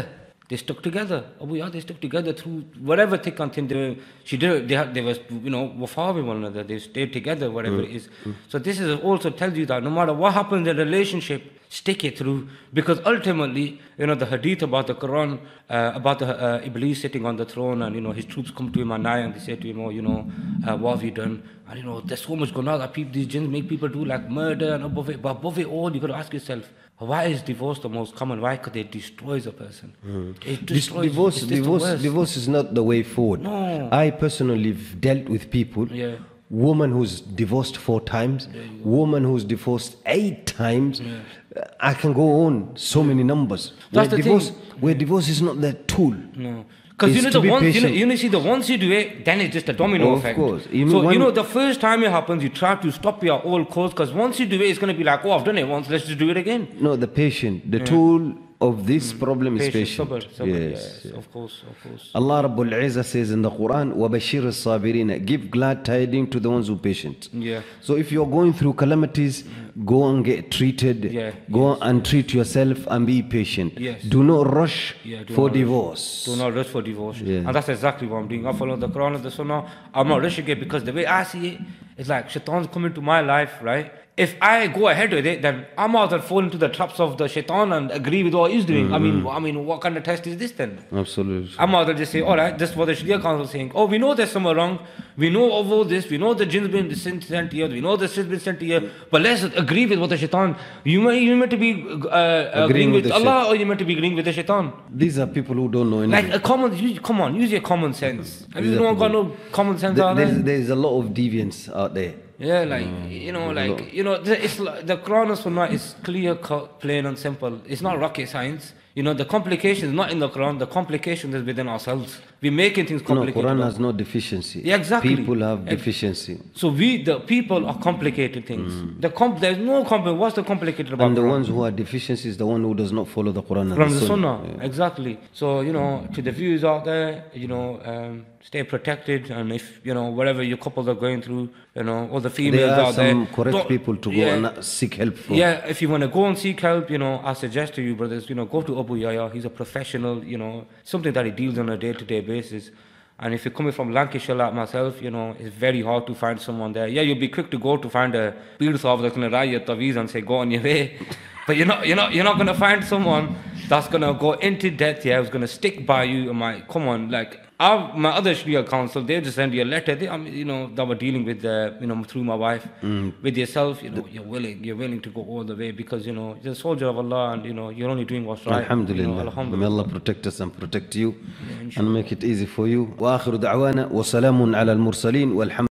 They stuck together. Abu Yah, they stuck together through whatever thick and thin. They were, she did. They had. They was, you know, wafa with one another. They stayed together, whatever Mm. it is. So this is also tells you that no matter what happens in the relationship, stick it through. Because ultimately, you know, the hadith about the Quran, uh, about the uh, Iblis sitting on the throne, and you know, his troops come to him at night and they say to him, oh, you know, uh, what have you done? And you know, there's so much going on that people, these jinns make people do like murder and above it. But above it all, you got to ask yourself, why is divorce the most common? Why? Because it destroys a person. It This destroys. divorce, it's just the divorce, worst. divorce is not the way forward. No. I personally have dealt with people. Yeah. Woman who's divorced four times, woman who's divorced eight times. Uh, I can go on so many numbers. That's where the divorce, thing. where divorce is not the tool. No. Because you Is know to the be once you know, patient. you know see the once you do it, then it's just a domino Of effect. course. You know, so one- you know the first time it happens, you try to stop your old course because once you do it, it's going to be like, oh, I've done it once, let's just do it again. No, the patient. The tool of this problem is Patient, patient. sabr, sabr, Yes. yes, of course, of course. Allah Rabbul Izzah says in the Quran, وَبَشِّرِ الصَّابِرِينَ Give glad tidings to the ones who are patient. Yeah. So if you're going through calamities, go and get treated. Yeah, Go and treat yourself and be patient. Yes. Do not rush Yeah, do for not rush. divorce. Do not rush for divorce. Yeah. And that's exactly what I'm doing. I follow the Quran and the Sunnah. I'm not rushing it because the way I see it, it's like shaitan's come into my life, right? If I go ahead with it, then I'm out there fall into the traps of the shaitan and agree with what he's doing. I mean, I mean, what kind of test is this then? Absolutely. I'm out there just say, all right, this is what the Sharia Council is saying. Oh, we know there's somewhere wrong. We know of all this. We know the jin's been sent sent here. We know the shit's been sent here. But let's agree with what the shaitan. You may you meant to be uh, agreeing with, with the Allah, or you meant to be agreeing with the shaitan. These are people who don't know anything. Like a common, use, come on, use your common sense. Have These you are not got people- no common sense There- out there's, there? there's a lot of deviance out there. Yeah, like you know, like you know, the, it's like, the Quran and Sunnah is clear, cut, plain, and simple. It's not rocket science. You know, the complication is not in the Quran. The complication is within ourselves. We're making things No, complicated. Quran has no deficiency. Yeah, exactly. People have Ex- deficiency. So we, the people, are complicated things. The comp, there's no compli What's the complicated about And the Quran? ones who are deficiency is the one who does not follow the Quran and From the the Sunnah. Sunnah, exactly. So, you know, to the viewers out there, you know, um, stay protected. And if, you know, whatever your couples are going through, you know, all the females There are out there. some correct don't- people to go yeah, and seek help from. Yeah, if you want to go and seek help, you know, I suggest to you, brothers, you know, go to Abu Yahya. He's a professional, you know, something that he deals on a day-to-day basis. And if you're coming from Lancashire like myself, you know, it's very hard to find someone there. Yeah, you'll be quick to go to find a peer sahib that's going to write your taweez and say, go on your way. But you're not, you're not, you're not going to find someone that's going to go into depth here, who's going to stick by you. And my, come on, like, our, my other Sharia council, they just send you a letter. They, I mean, you know, that we're dealing with, uh, you know, through my wife. With yourself, you know, you're willing, you're willing to go all the way because, you know, you're a soldier of Allah and, you know, you're only doing what's right. Alhamdulillah. You know, May alhamdulillah. Allah protect us and protect you and make it easy for you. وآخر دعوانا وسلام على المرسلين والحمد